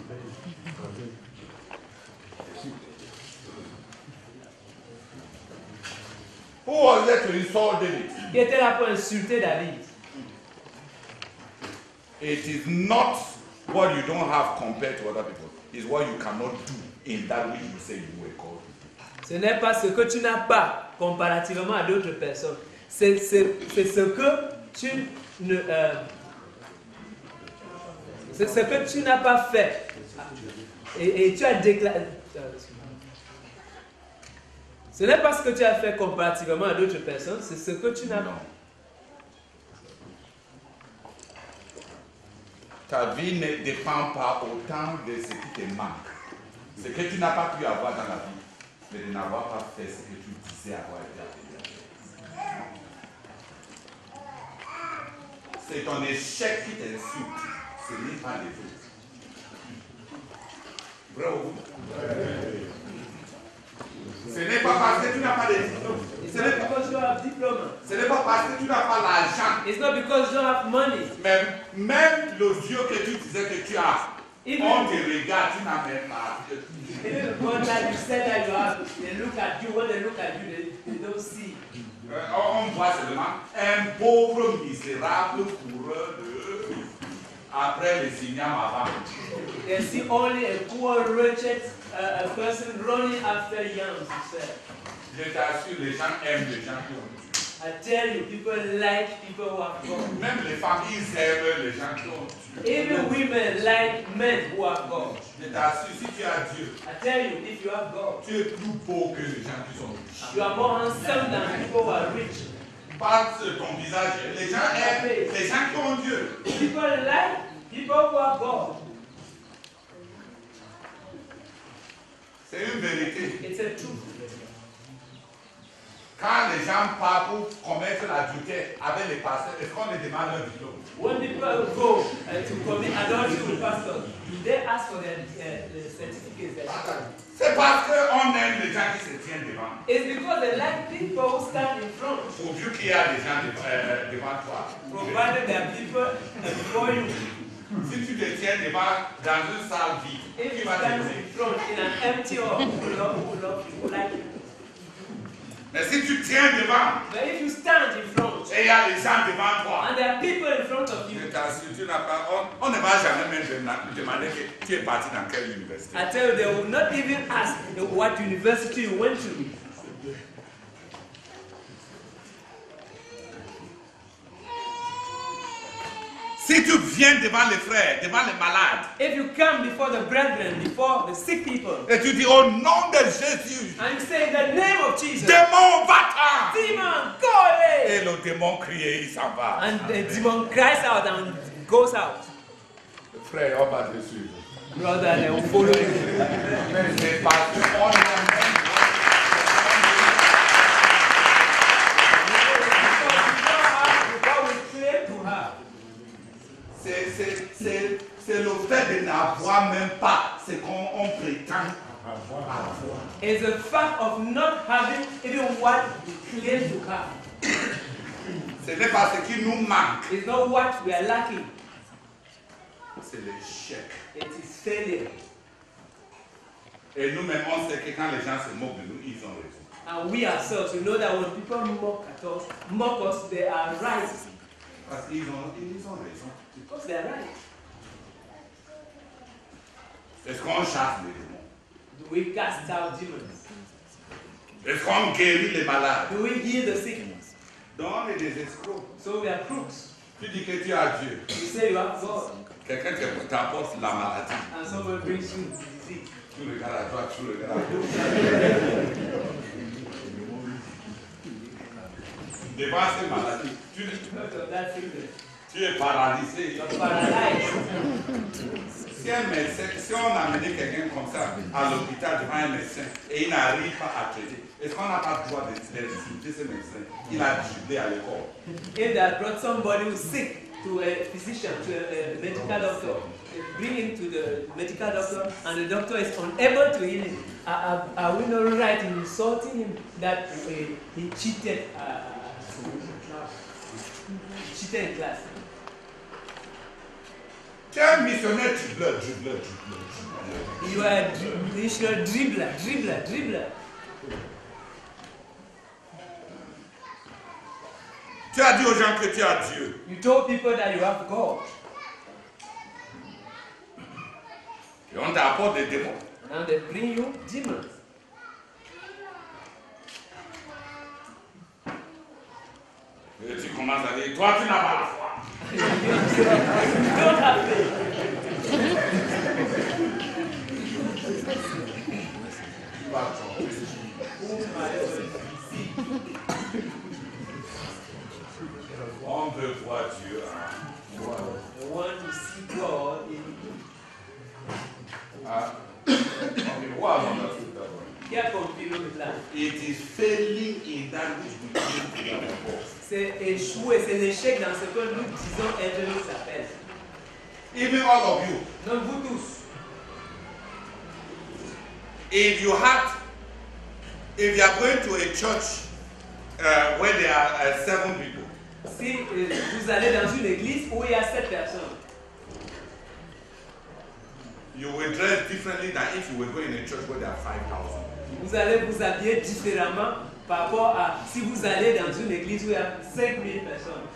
Who was there to insult David? Qui était là pour insulter David? It is not what you don't have compared to other people. It's what you cannot do in that which you say you were called to do. Ce n'est pas ce que tu n'as pas comparativement à d'autres personnes. C'est ce que tu ne... Euh, c'est ce que tu n'as pas fait. Et, et tu as déclaré... Ce n'est pas ce que tu as fait comparativement à d'autres personnes, c'est ce que tu n'as pas. Ta vie ne dépend pas autant de ce qui te manque. Ce que tu n'as pas pu avoir dans la vie, mais de n'avoir pas fait ce que tu disais avoir été appelé à faire. C'est ton échec qui t'insulte, ce n'est pas les autres. Vrai ou faux? Ce n'est pas parce que tu n'as pas de diplôme. It's not because you have diploma. Ce n'est pas parce que tu n'as pas l'argent. It's not because you don't have money. Même, même les yeux que tu disais que tu as, Even, on te regarde, tu n'as même pas. even the one that you said that you have, they look at you. When they look at you, they, they don't see. Euh, on voit seulement un pauvre misérable coureur de après les signaux avant. They see only a poor, wretched uh, a person running after yams. Je t'assure, les gens aiment les gens qui ont tué. I tell you, people like people who have God. Même les familles aiment les gens qui ont Dieu. Even women like men who have God. Je t'assure, si tu as Dieu, I tell you, if you have God, tu es plus beau que les gens qui sont riches. you are more handsome than people who are rich. Par ton visage, les gens aiment les gens qui ont Dieu. People like people who have God. C'est une vérité. It's a truth. Quand les gens partent pour commettre l'adultère avec les pasteurs, est-ce qu'on les demande leur diplôme? When people go uh, to commit adultery with pastors, do they ask for their uh, the certificates? Their C'est parce qu'on aime les gens qui se tiennent devant. It's because they like people who stand in front. Pourvu qu'il y a des gens devant, euh, devant toi. Provided there are people uh, before you. Si tu te tiens devant dans une salle vide, If qui you va stand t'aimer? in front in an empty hall, who love, who love you, who like you. Mais si tu tiens devant, But if you stand in front, et il y a les gens devant toi, and there are people in front of you, je t'assure, tu n'as pas, on, on ne va jamais même demander que tu es parti dans quelle université. I tell you, they will not even ask what university you went to. Si tu viens devant les frères, devant les malades, If you come before the brethren, before the sick people, et tu dis au nom de Jésus, and you say in the name of Jesus, démon va-t'en! demon, go away! Et le démon crie, il s'en va. And the demon cries out and goes out. Frère, on va te suivre. Brother, they will follow you. C'est parce qu'on aime. C'est le fait de n'avoir même pas ce qu'on on prétend avoir. It's the fact of not having even what we claim to have. Ce n'est pas ce qui nous manque. It's not what we are lacking. C'est l'échec. It is failure. Et nous-mêmes, on sait que quand les gens se moquent de nous, ils ont raison. And we ourselves, we know that when people mock at us, mock us, they are right. Parce qu'ils ont, ils ont raison. Because they are right. Est-ce qu'on chasse les démons? Do we cast out demons? Est-ce qu'on guérit les malades? Do we heal the sick? Donc on est des escrocs. So we are crooks. Tu dis que tu as Dieu. You say you have God, Quelqu'un t'apporte la maladie. and someone brings you disease. Tu regardes à droite, tu regardes à gauche. Devant ces maladies, tu, Because of that sickness, tu es paralysé. you are paralyzed. Si un médecin, si on a amené quelqu'un comme ça à l'hôpital devant un médecin et il n'arrive pas à traiter, est-ce qu'on n'a pas le droit d'insulter ce médecin? Il a dribblé à l'école. If they had brought somebody who's sick to a physician, to a, a medical doctor, they bring him to the medical doctor, and the doctor is unable to heal him, are, are, are we not right in insulting him that uh, he cheated, uh, cheated in class? Tu es un missionnaire dribbleur, dribbleur, dribbleur. You are a dri- dribbler, dribbler, dribbler. Tu as dit aux gens que tu as Dieu. You told people that you have God, Et on t'apporte des démons. and now they bring you demons. Et tu commences à dire, toi tu n'as pas la foi. You don't have faith. Tu vas tomber. On veut voir Dieu. I want to see God in Ah. Ok, what about that? Quer confirmer là? It is failing in that which we think we are supposed. C'est échouer, c'est l'échec dans ce que nous disons être nous appelle. Even all of you, Donc vous tous, if you had, if you are going to a church uh, where there are uh, seven people, si euh, vous allez dans une église où il y a sept personnes, you will dress differently than if you were going in a church where there are five thousand. vous allez vous habiller différemment par rapport à si vous allez dans une église où il y a cinq mille personnes.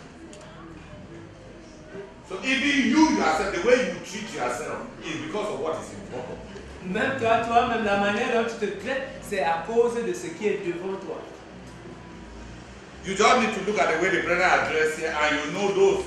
So even you yourself, the way you treat yourself is because of what is in front of you. Même toi, toi-même, la manière dont tu te traites, c'est à cause de ce qui est devant toi. You just need to look at the way the brethren are dressed here and you know those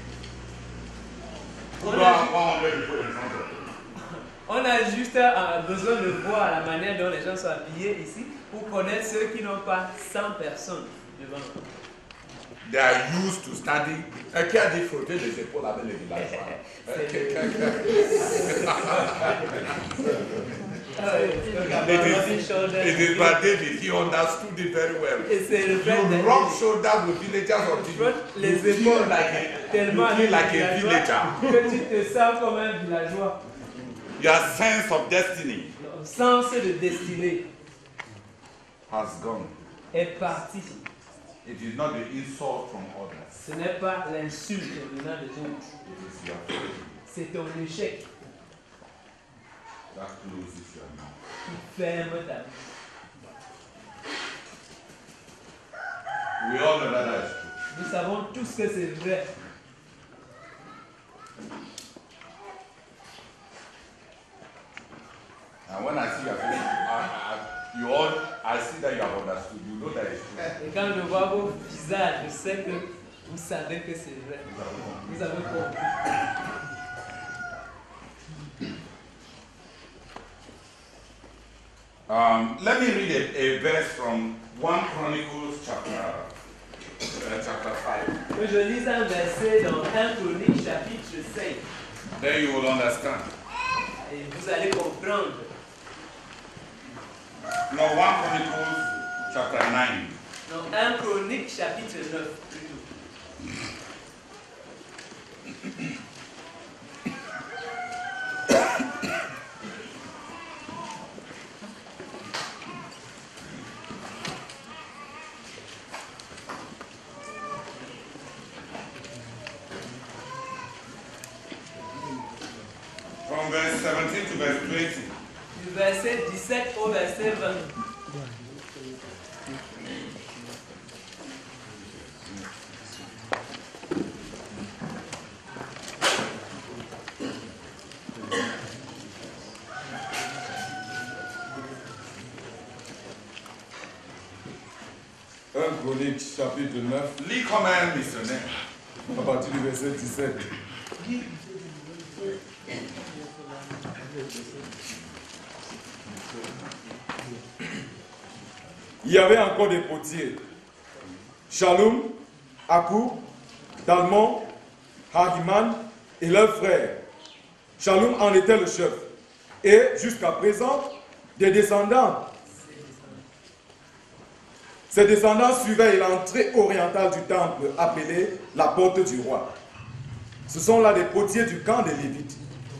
who don't have one hundred people in front of them. On a juste euh, besoin de voir la manière dont les gens sont habillés ici pour connaître ceux qui n'ont pas cent personnes devant eux. They are used to standing. Euh, Qui a dit frotter les épaules avec les villageois? Euh, C'est que- le- que- que- Ah ouais, It rubbing is, shoulders. it is by David. He understood it very well. Et c'est le fait You de- rub shoulders with villagers or you, Frotte les you feel épaules like a, tellement you feel like a villageois villager. que tu te sens comme un villageois. Your sense of destiny Le sens de destinée has gone. est parti. It is not the insult from others. Ce n'est pas l'insulte venant des autres. It is your failure C'est ton échec that closes your mouth. qui ferme ta vie. We all know that that is true. Nous savons tous que c'est vrai. And when I see your face, I, I, you all, I see that you have understood. You know that it's true. Et quand je vois vos visages, je sais que vous savez que c'est vrai. Vous avez compris. Um, let me read a, a verse from First Chronicles chapter, uh, chapter five. Que je lise un verset dans un Chronique chapitre cinq. Then you will understand. Et vous allez comprendre. No, First Chronicles chapter nine. Dans un Chronique chapitre neuf plutôt. From verse seventeen to verse twenty. Du verset dix-sept au verset vingt. un Chronique chapitre neuf, Lis comme un missionnaire. à partir du verset dix-sept. Il y avait encore des potiers. Shalom, Akou, Talmon, Hagiman et leurs frères. Shalom en était le chef. Et jusqu'à présent, des descendants. Ces descendants suivaient l'entrée orientale du temple appelée la porte du roi. Ce sont là des potiers du camp des Lévites.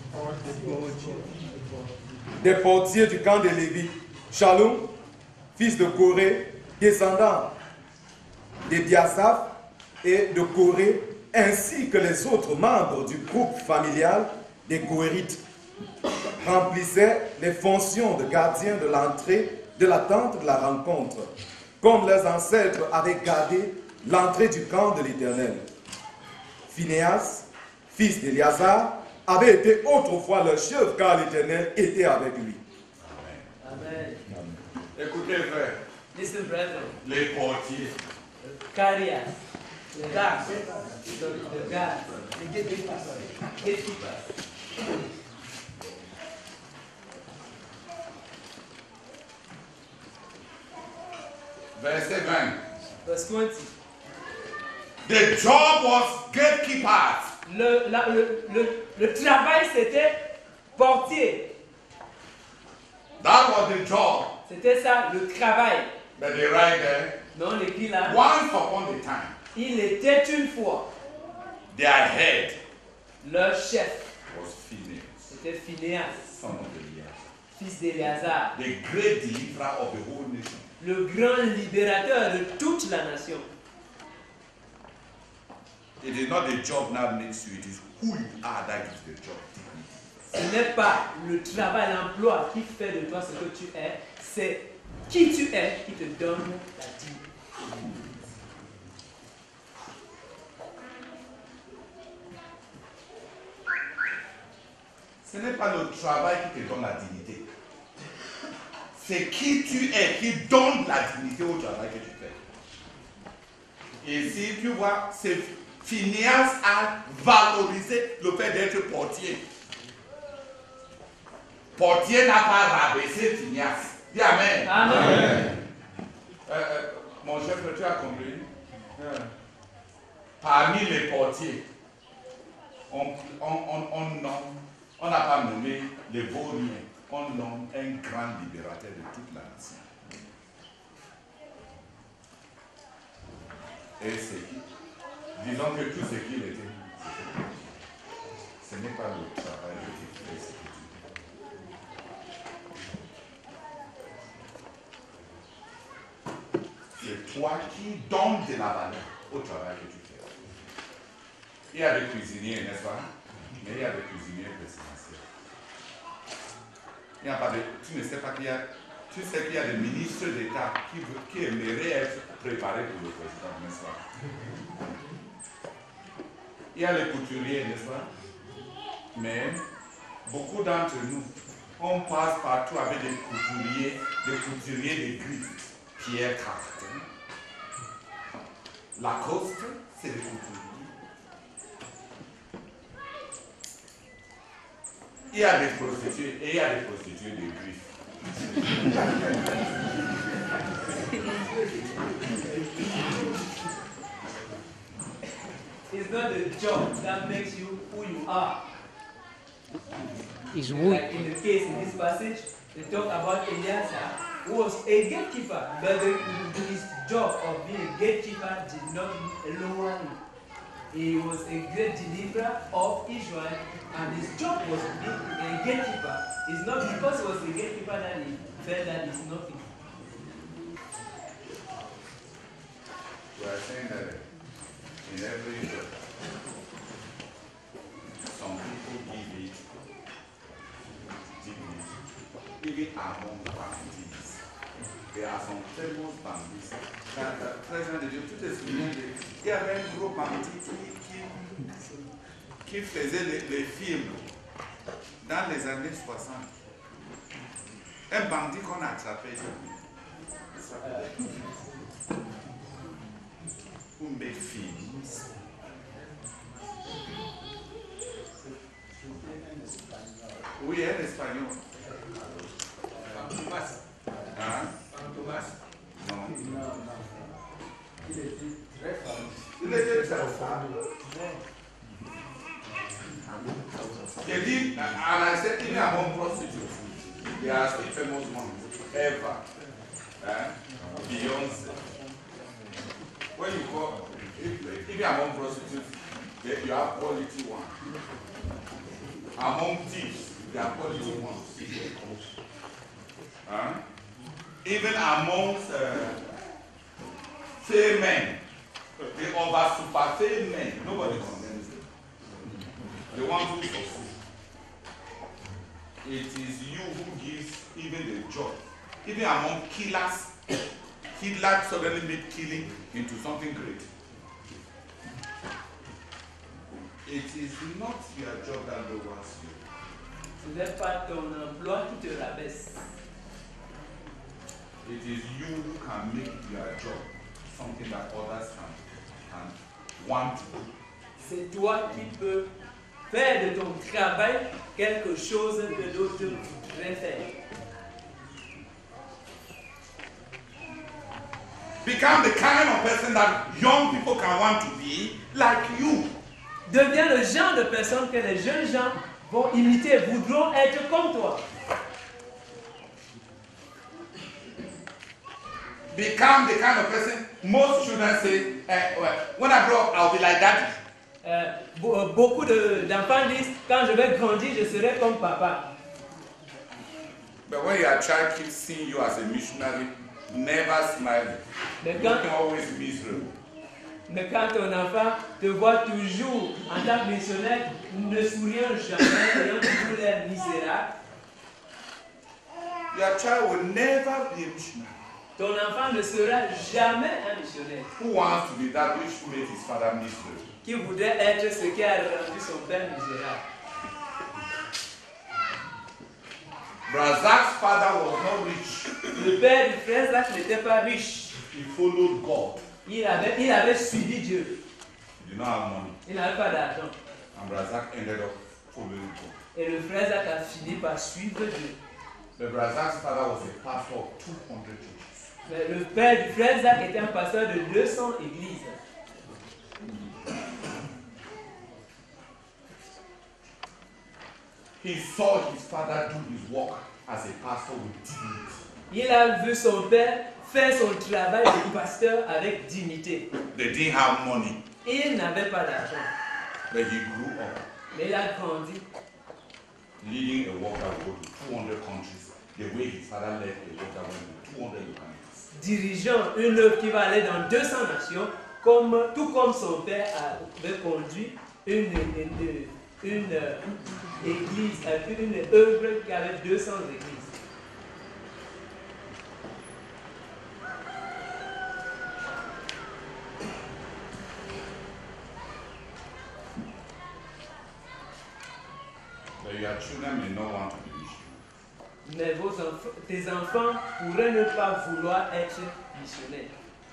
Des portiers du camp des Lévites. Shalom, fils de Corée, descendant des Diasaph et de Corée, ainsi que les autres membres du groupe familial des Cohérites, remplissaient les fonctions de gardiens de l'entrée de la tente de la rencontre, comme leurs ancêtres avaient gardé l'entrée du camp de l'Éternel. Phinéas, fils d'Éliazar, avait été autrefois leur chef, car l'Éternel était avec lui. Amen. Écoutez, frère, Listen, brethren. les portiers. Carriers, the guards, the, the guards, the gatekeepers, gatekeepers. Verset vingt. Verse twenty. The job was gatekeepers. Le, la- le, le, le travail, c'était portier. That was the job. C'était ça, le travail. But they write there, Mais on écrit là, once upon a time, il était une fois their head leur chef. was Phinehas, C'était Phinéas, son of Elias, fils d'Éléazar, the great deliverer of the whole nation. le grand libérateur de toute la nation. It is not the job that makes you, it is who you are that gives the job dignity. Ce n'est pas le travail, l'emploi qui fait de toi ce que tu es, c'est qui tu es qui te donne la dignité. Ce n'est pas le travail qui te donne la dignité. C'est qui tu es qui donne la dignité au travail que tu fais. Ici, tu vois, c'est Phineas a valorisé le fait d'être portier. Portier n'a pas rabaissé Phineas. Dis Amen. Amen. Euh, euh, mon chef, tu as compris? Euh, parmi les portiers, on on, on, on, nomme- on n'a pas nommé les vauriens, on nomme un grand libérateur de toute la nation. Et c'est qui? Disons que tout ce qu'il était, ce n'est pas le travail qu'il fait, ce que tu fais. C'est toi qui donnes de la valeur au travail que tu fais. Il y a des cuisiniers, n'est-ce pas? Mais il y a des cuisiniers présidentiels. Il n'y a pas de, tu ne sais pas qu'il y a, tu sais qu'il y a des ministres d'État qui, veut- qui aimeraient être préparés pour le président, n'est-ce pas? Il y a les couturiers, n'est-ce pas? Mais beaucoup d'entre nous, on passe partout avec des couturiers, des couturiers de gris. Pierre Cardin, Lacoste, c'est des couturiers. Il y a des prostituées et il y a des prostituées de gris. It's not the job that makes you who you are. It's who, Like in the case in this passage, they talk about Eleazar, who was a gatekeeper, but the, his job of being a gatekeeper did not lower him. He was a great deliverer of Israel, and his job was to be a gatekeeper. It's not because he was a gatekeeper that he felt that he's nothing. We are saying that in every job, some people give it dignity, even among bandits. There are some famous bandits. That the Président de Dieu, tout est souligné. Il y avait un gros bandit qui, qui, qui faisait les, les films dans les années soixante. Un bandit qu'on a attrapé. Il s'appelait Umbe Films. Oui, un espagnol. Hein? Non. Il était très fameux. Il était très fameux. J'ai dit, and I said, even among prostitutes, there are still famous ones. Eva, eh? Beyonce. When you go, if, even among prostitutes, there, you have quality ones. Among thieves, there are quality ones. Huh? Even amongst uh, fair men, the over super fair men, nobody condemns them. The ones who succeed. It is you who gives even the job. Even among killers, Hitler suddenly made killing into something great. It is not your job that lowers you. Ce n'est pas ton emploi qui te rabaisse. It is you who can make your job something that others can, can want to do. C'est toi qui peux faire de ton travail quelque chose que d'autres voudraient faire. Become the kind of person that young people can want to be like you. Deviens le genre de personne que les jeunes gens vont imiter, voudront être comme toi. Become the kind of person most children say, eh, well, when I grow up, I'll be like that. Euh, be- beaucoup de- d'enfants disent, quand je vais grandir, je serai comme papa. But when your child keeps seeing you as a missionary, never smiling, Mais quand, looking always miserable, mais quand ton enfant te voit toujours en tant que missionnaire, ne souriant jamais, ayant toujours l'air misérable, your child will never be a missionary. ton enfant ne sera jamais un missionnaire. Who wants to be that which made his father miserable? Qui voudrait être ce qui a rendu son père misérable. Brazak's father was not rich. Le père du frère Zach n'était pas riche. He followed God. Il avait, il avait suivi Dieu. He did not have money. Il n'avait pas d'argent. And Brother Zach ended up following God. Et le frère Zach a fini par suivre Dieu. But Brother Zach's father was a pastor of two hundred churches. Mais le père du frère Zach était un pasteur de deux cents églises. He saw his father do his work as a pastor with dignity. Il a vu son père faire son travail de pasteur avec dignité. They didn't have money, Il n'avait pas d'argent, but he grew up mais il a grandi. leading a work that would go to two hundred countries, the way his father led a work that went to two hundred localities. Dirigeant une œuvre qui va aller dans deux cents nations, comme, tout comme son père avait conduit une, une, une, une église, une œuvre qui avait deux cents églises. But your children may not want to be missionaries. Mais vos enfants, tes enfants pourraient ne pas vouloir être missionnaires.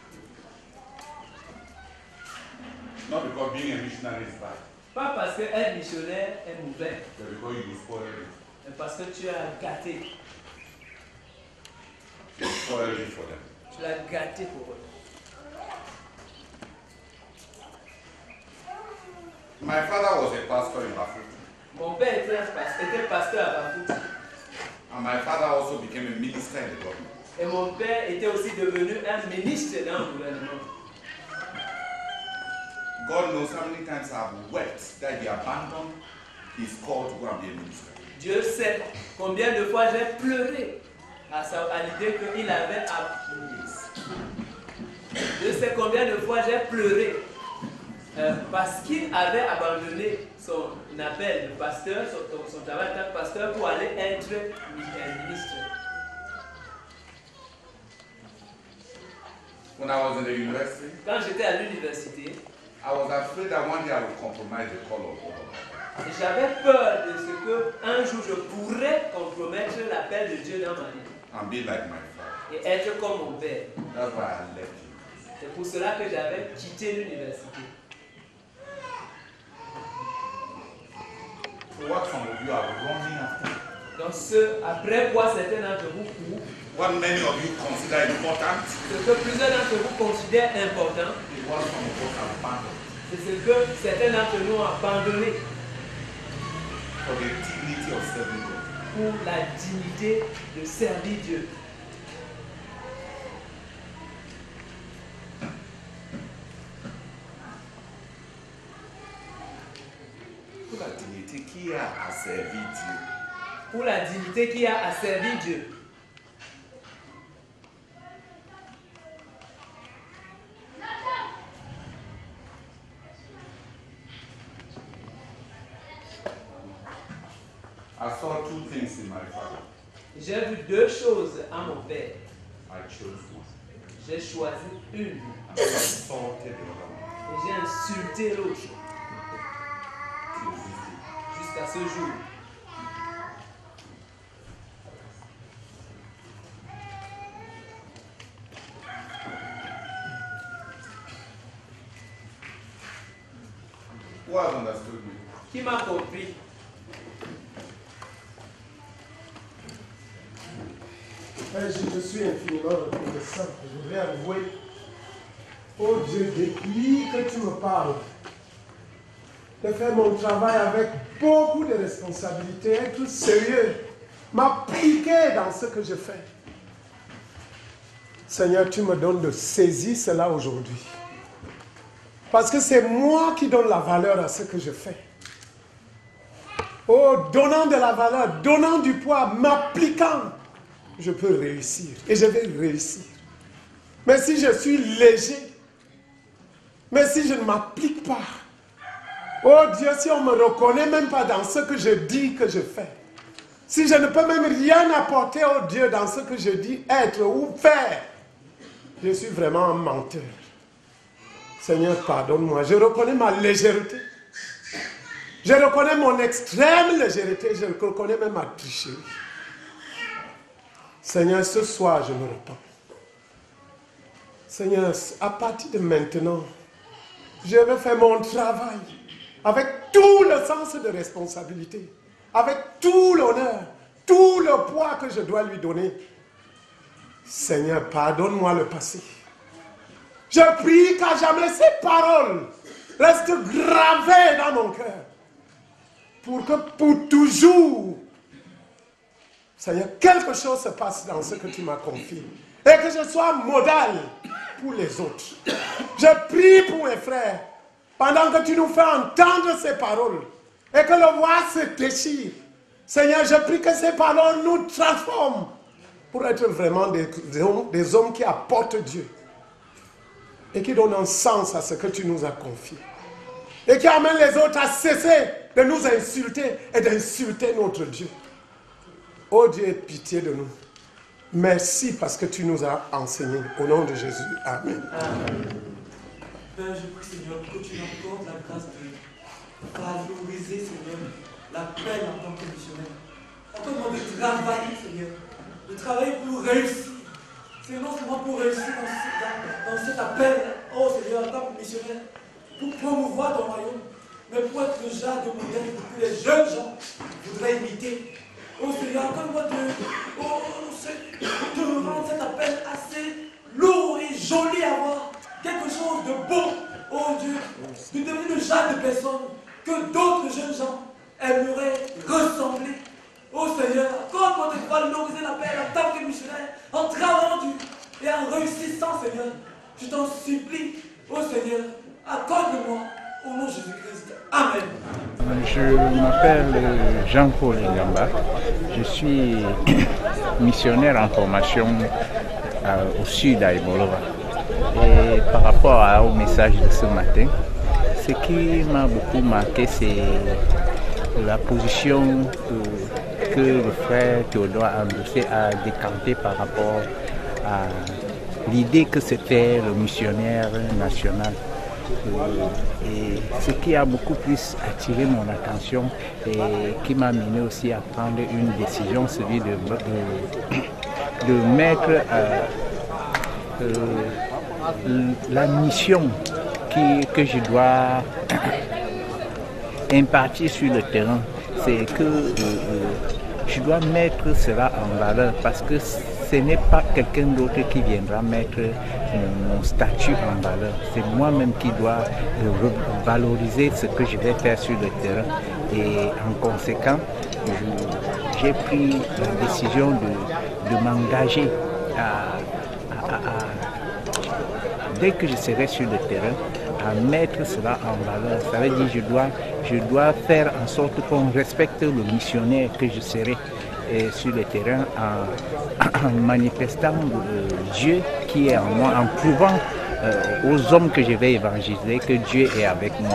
Not because being a missionary is bad, Pas parce que être missionnaire est mauvais, but because you spoil it. mais parce que tu as gâté. You spoil it for them. Tu l'as gâté pour eux. My father was a pastor in Africa, Mon père était, un pasteur, était pasteur à Bafouti. and my father also became a minister in the government. Et mon père était aussi devenu un ministre dans le gouvernement. God knows how many times I've wept that he abandoned his call to go and be a minister. Dieu sait combien de fois j'ai pleuré à, sa- à l'idée qu'il avait à... Dieu sait combien de fois j'ai pleuré euh, parce qu'il avait abandonné son appel de pasteur, son, son travail en tant que pasteur pour aller être un ministre. When I was in the university, Quand j'étais à l'université, I was afraid that one day I would compromise the call of God. j'avais peur de ce que un jour je pourrais compromettre l'appel de Dieu dans ma vie And be like my father. et être comme mon père. That's why I left him. C'est pour cela que j'avais quitté l'université. So what some of you are running after? Donc ce après quoi certains d'entre vous courent, What many of you consider important ce que plusieurs d'entre vous considèrent important, is what some of us have abandoned c'est ce que certains d'entre nous ont abandonné for the dignity of serving God. pour la dignité de servir Dieu. Pour la dignité qui a à servir Dieu. Pour la dignité qui a à servir Dieu. I saw two things in my father. J'ai vu deux choses à mon père. I chose one. J'ai choisi une And I assaulted the other one. et j'ai insulté l'autre Till this day. jusqu'à ce jour. Who has understood me? Qui m'a compris? Père, je, je suis infiniment reconnaissant. Je voudrais avouer, oh Dieu, depuis que tu me parles, de faire mon travail avec beaucoup de responsabilité, être sérieux, m'appliquer dans ce que je fais. Seigneur, tu me donnes de saisir cela aujourd'hui. Parce que c'est moi qui donne la valeur à ce que je fais. Oh, donnant de la valeur, donnant du poids, m'appliquant, je peux réussir. Et je vais réussir. Mais si je suis léger, mais si je ne m'applique pas, oh Dieu, si on ne me reconnaît même pas dans ce que je dis que je fais, si je ne peux même rien apporter au Dieu dans ce que je dis être ou faire, je suis vraiment un menteur. Seigneur, pardonne-moi. Je reconnais ma légèreté. Je reconnais mon extrême légèreté. Je reconnais même ma tricherie. Seigneur, ce soir, je me repens. Seigneur, à partir de maintenant, je vais faire mon travail avec tout le sens de responsabilité, avec tout l'honneur, tout le poids que je dois lui donner. Seigneur, pardonne-moi le passé. Je prie qu'à jamais ces paroles restent gravées dans mon cœur, pour que pour toujours, Seigneur, quelque chose se passe dans ce que tu m'as confié, et que je sois modèle pour les autres. Je prie pour mes frères, pendant que tu nous fais entendre ces paroles, et que le voix se déchire. Seigneur, je prie que ces paroles nous transforment, pour être vraiment des, des, hommes, des hommes qui apportent Dieu, et qui donnent un sens à ce que tu nous as confié, et qui amènent les autres à cesser de nous insulter et d'insulter notre Dieu. Oh Dieu, aie pitié de nous. Merci parce que tu nous as enseigné. Au nom de Jésus. Amen. Amen. Père, je prie, Seigneur, que tu nous accordes la grâce de valoriser, Seigneur, l'appel en tant que missionnaire. Accorde-moi de travailler, Seigneur, de travailler pour réussir. C'est non seulement pour réussir dans, dans, dans cet appel, oh Seigneur, en tant que missionnaire, pour promouvoir ton royaume, mais pour être le genre de modèle que les jeunes gens voudraient imiter. Oh Seigneur, accorde-moi de, oh, de rendre cet appel assez lourd et joli à voir. Quelque chose de beau, oh Dieu, de devenir le genre de personne que d'autres jeunes gens aimeraient ressembler. Oh Seigneur, accorde-moi de valoriser l'appel en tant que missionnaire, en travaillant dur et en réussissant, Seigneur. Je t'en supplie, oh Seigneur, accorde-moi au nom de Jésus-Christ. Amen. Je m'appelle Jean-Paul Ngamba. Je suis missionnaire en formation euh, au sud à Ibolova. Et par rapport à, au message de ce matin, ce qui m'a beaucoup marqué, c'est la position que, que le frère Théodore Andoussé a décantée par rapport à l'idée que c'était le missionnaire national. Et ce qui a beaucoup plus attiré mon attention et qui m'a mené aussi à prendre une décision, celui de, de, de mettre euh, euh, la mission qui, que je dois impartir sur le terrain, c'est que euh, je dois mettre cela en valeur parce que ce n'est pas quelqu'un d'autre qui viendra mettre mon, mon statut en valeur. C'est moi-même qui dois euh, valoriser ce que je vais faire sur le terrain. Et en conséquent, j'ai pris la décision de, de m'engager à, à, à, à, dès que je serai sur le terrain, à mettre cela en valeur. Ça veut dire que je dois, je dois faire en sorte qu'on respecte le missionnaire que je serai et sur le terrain en, en manifestant euh, Dieu qui est en moi, en prouvant euh, aux hommes que je vais évangéliser que Dieu est avec moi.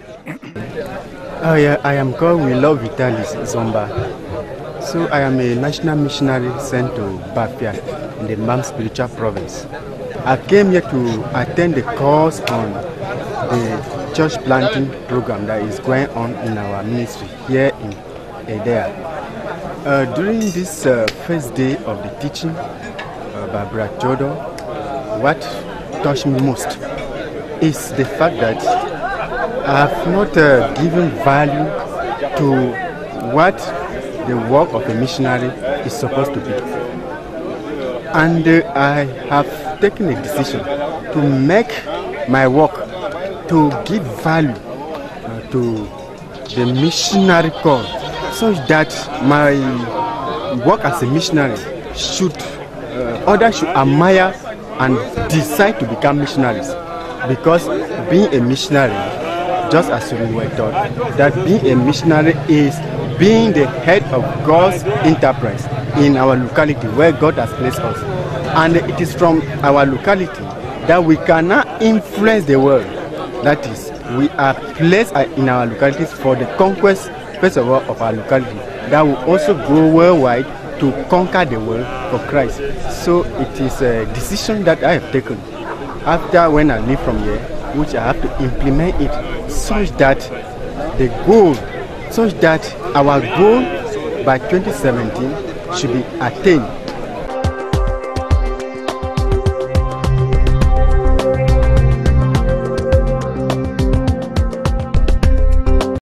I, I am called Willow Vitalis Zomba. So I am a national missionary sent to Bapia in the Mam Spiritual Province. I came here to attend the course on the church planting program that is going on in our ministry here in Edea. Uh, during this uh, first day of the teaching uh, by Brother Theodore, what touched me most is the fact that I have not uh, given value to what the work of a missionary is supposed to be. And uh, I have taken a decision to make my work to give value uh, to the missionary call, such that my work as a missionary should, uh, others should admire and decide to become missionaries. Because being a missionary, just as we were taught, that being a missionary is being the head of God's enterprise in our locality where God has placed us. And it is from our locality that we cannot influence the world. That is, we are placed in our localities for the conquest, first of all, of our locality, that will also go worldwide to conquer the world for Christ. So it is a decision that I have taken after when I leave from here, which I have to implement it such that the goal, such that our goal by twenty seventeen should be attained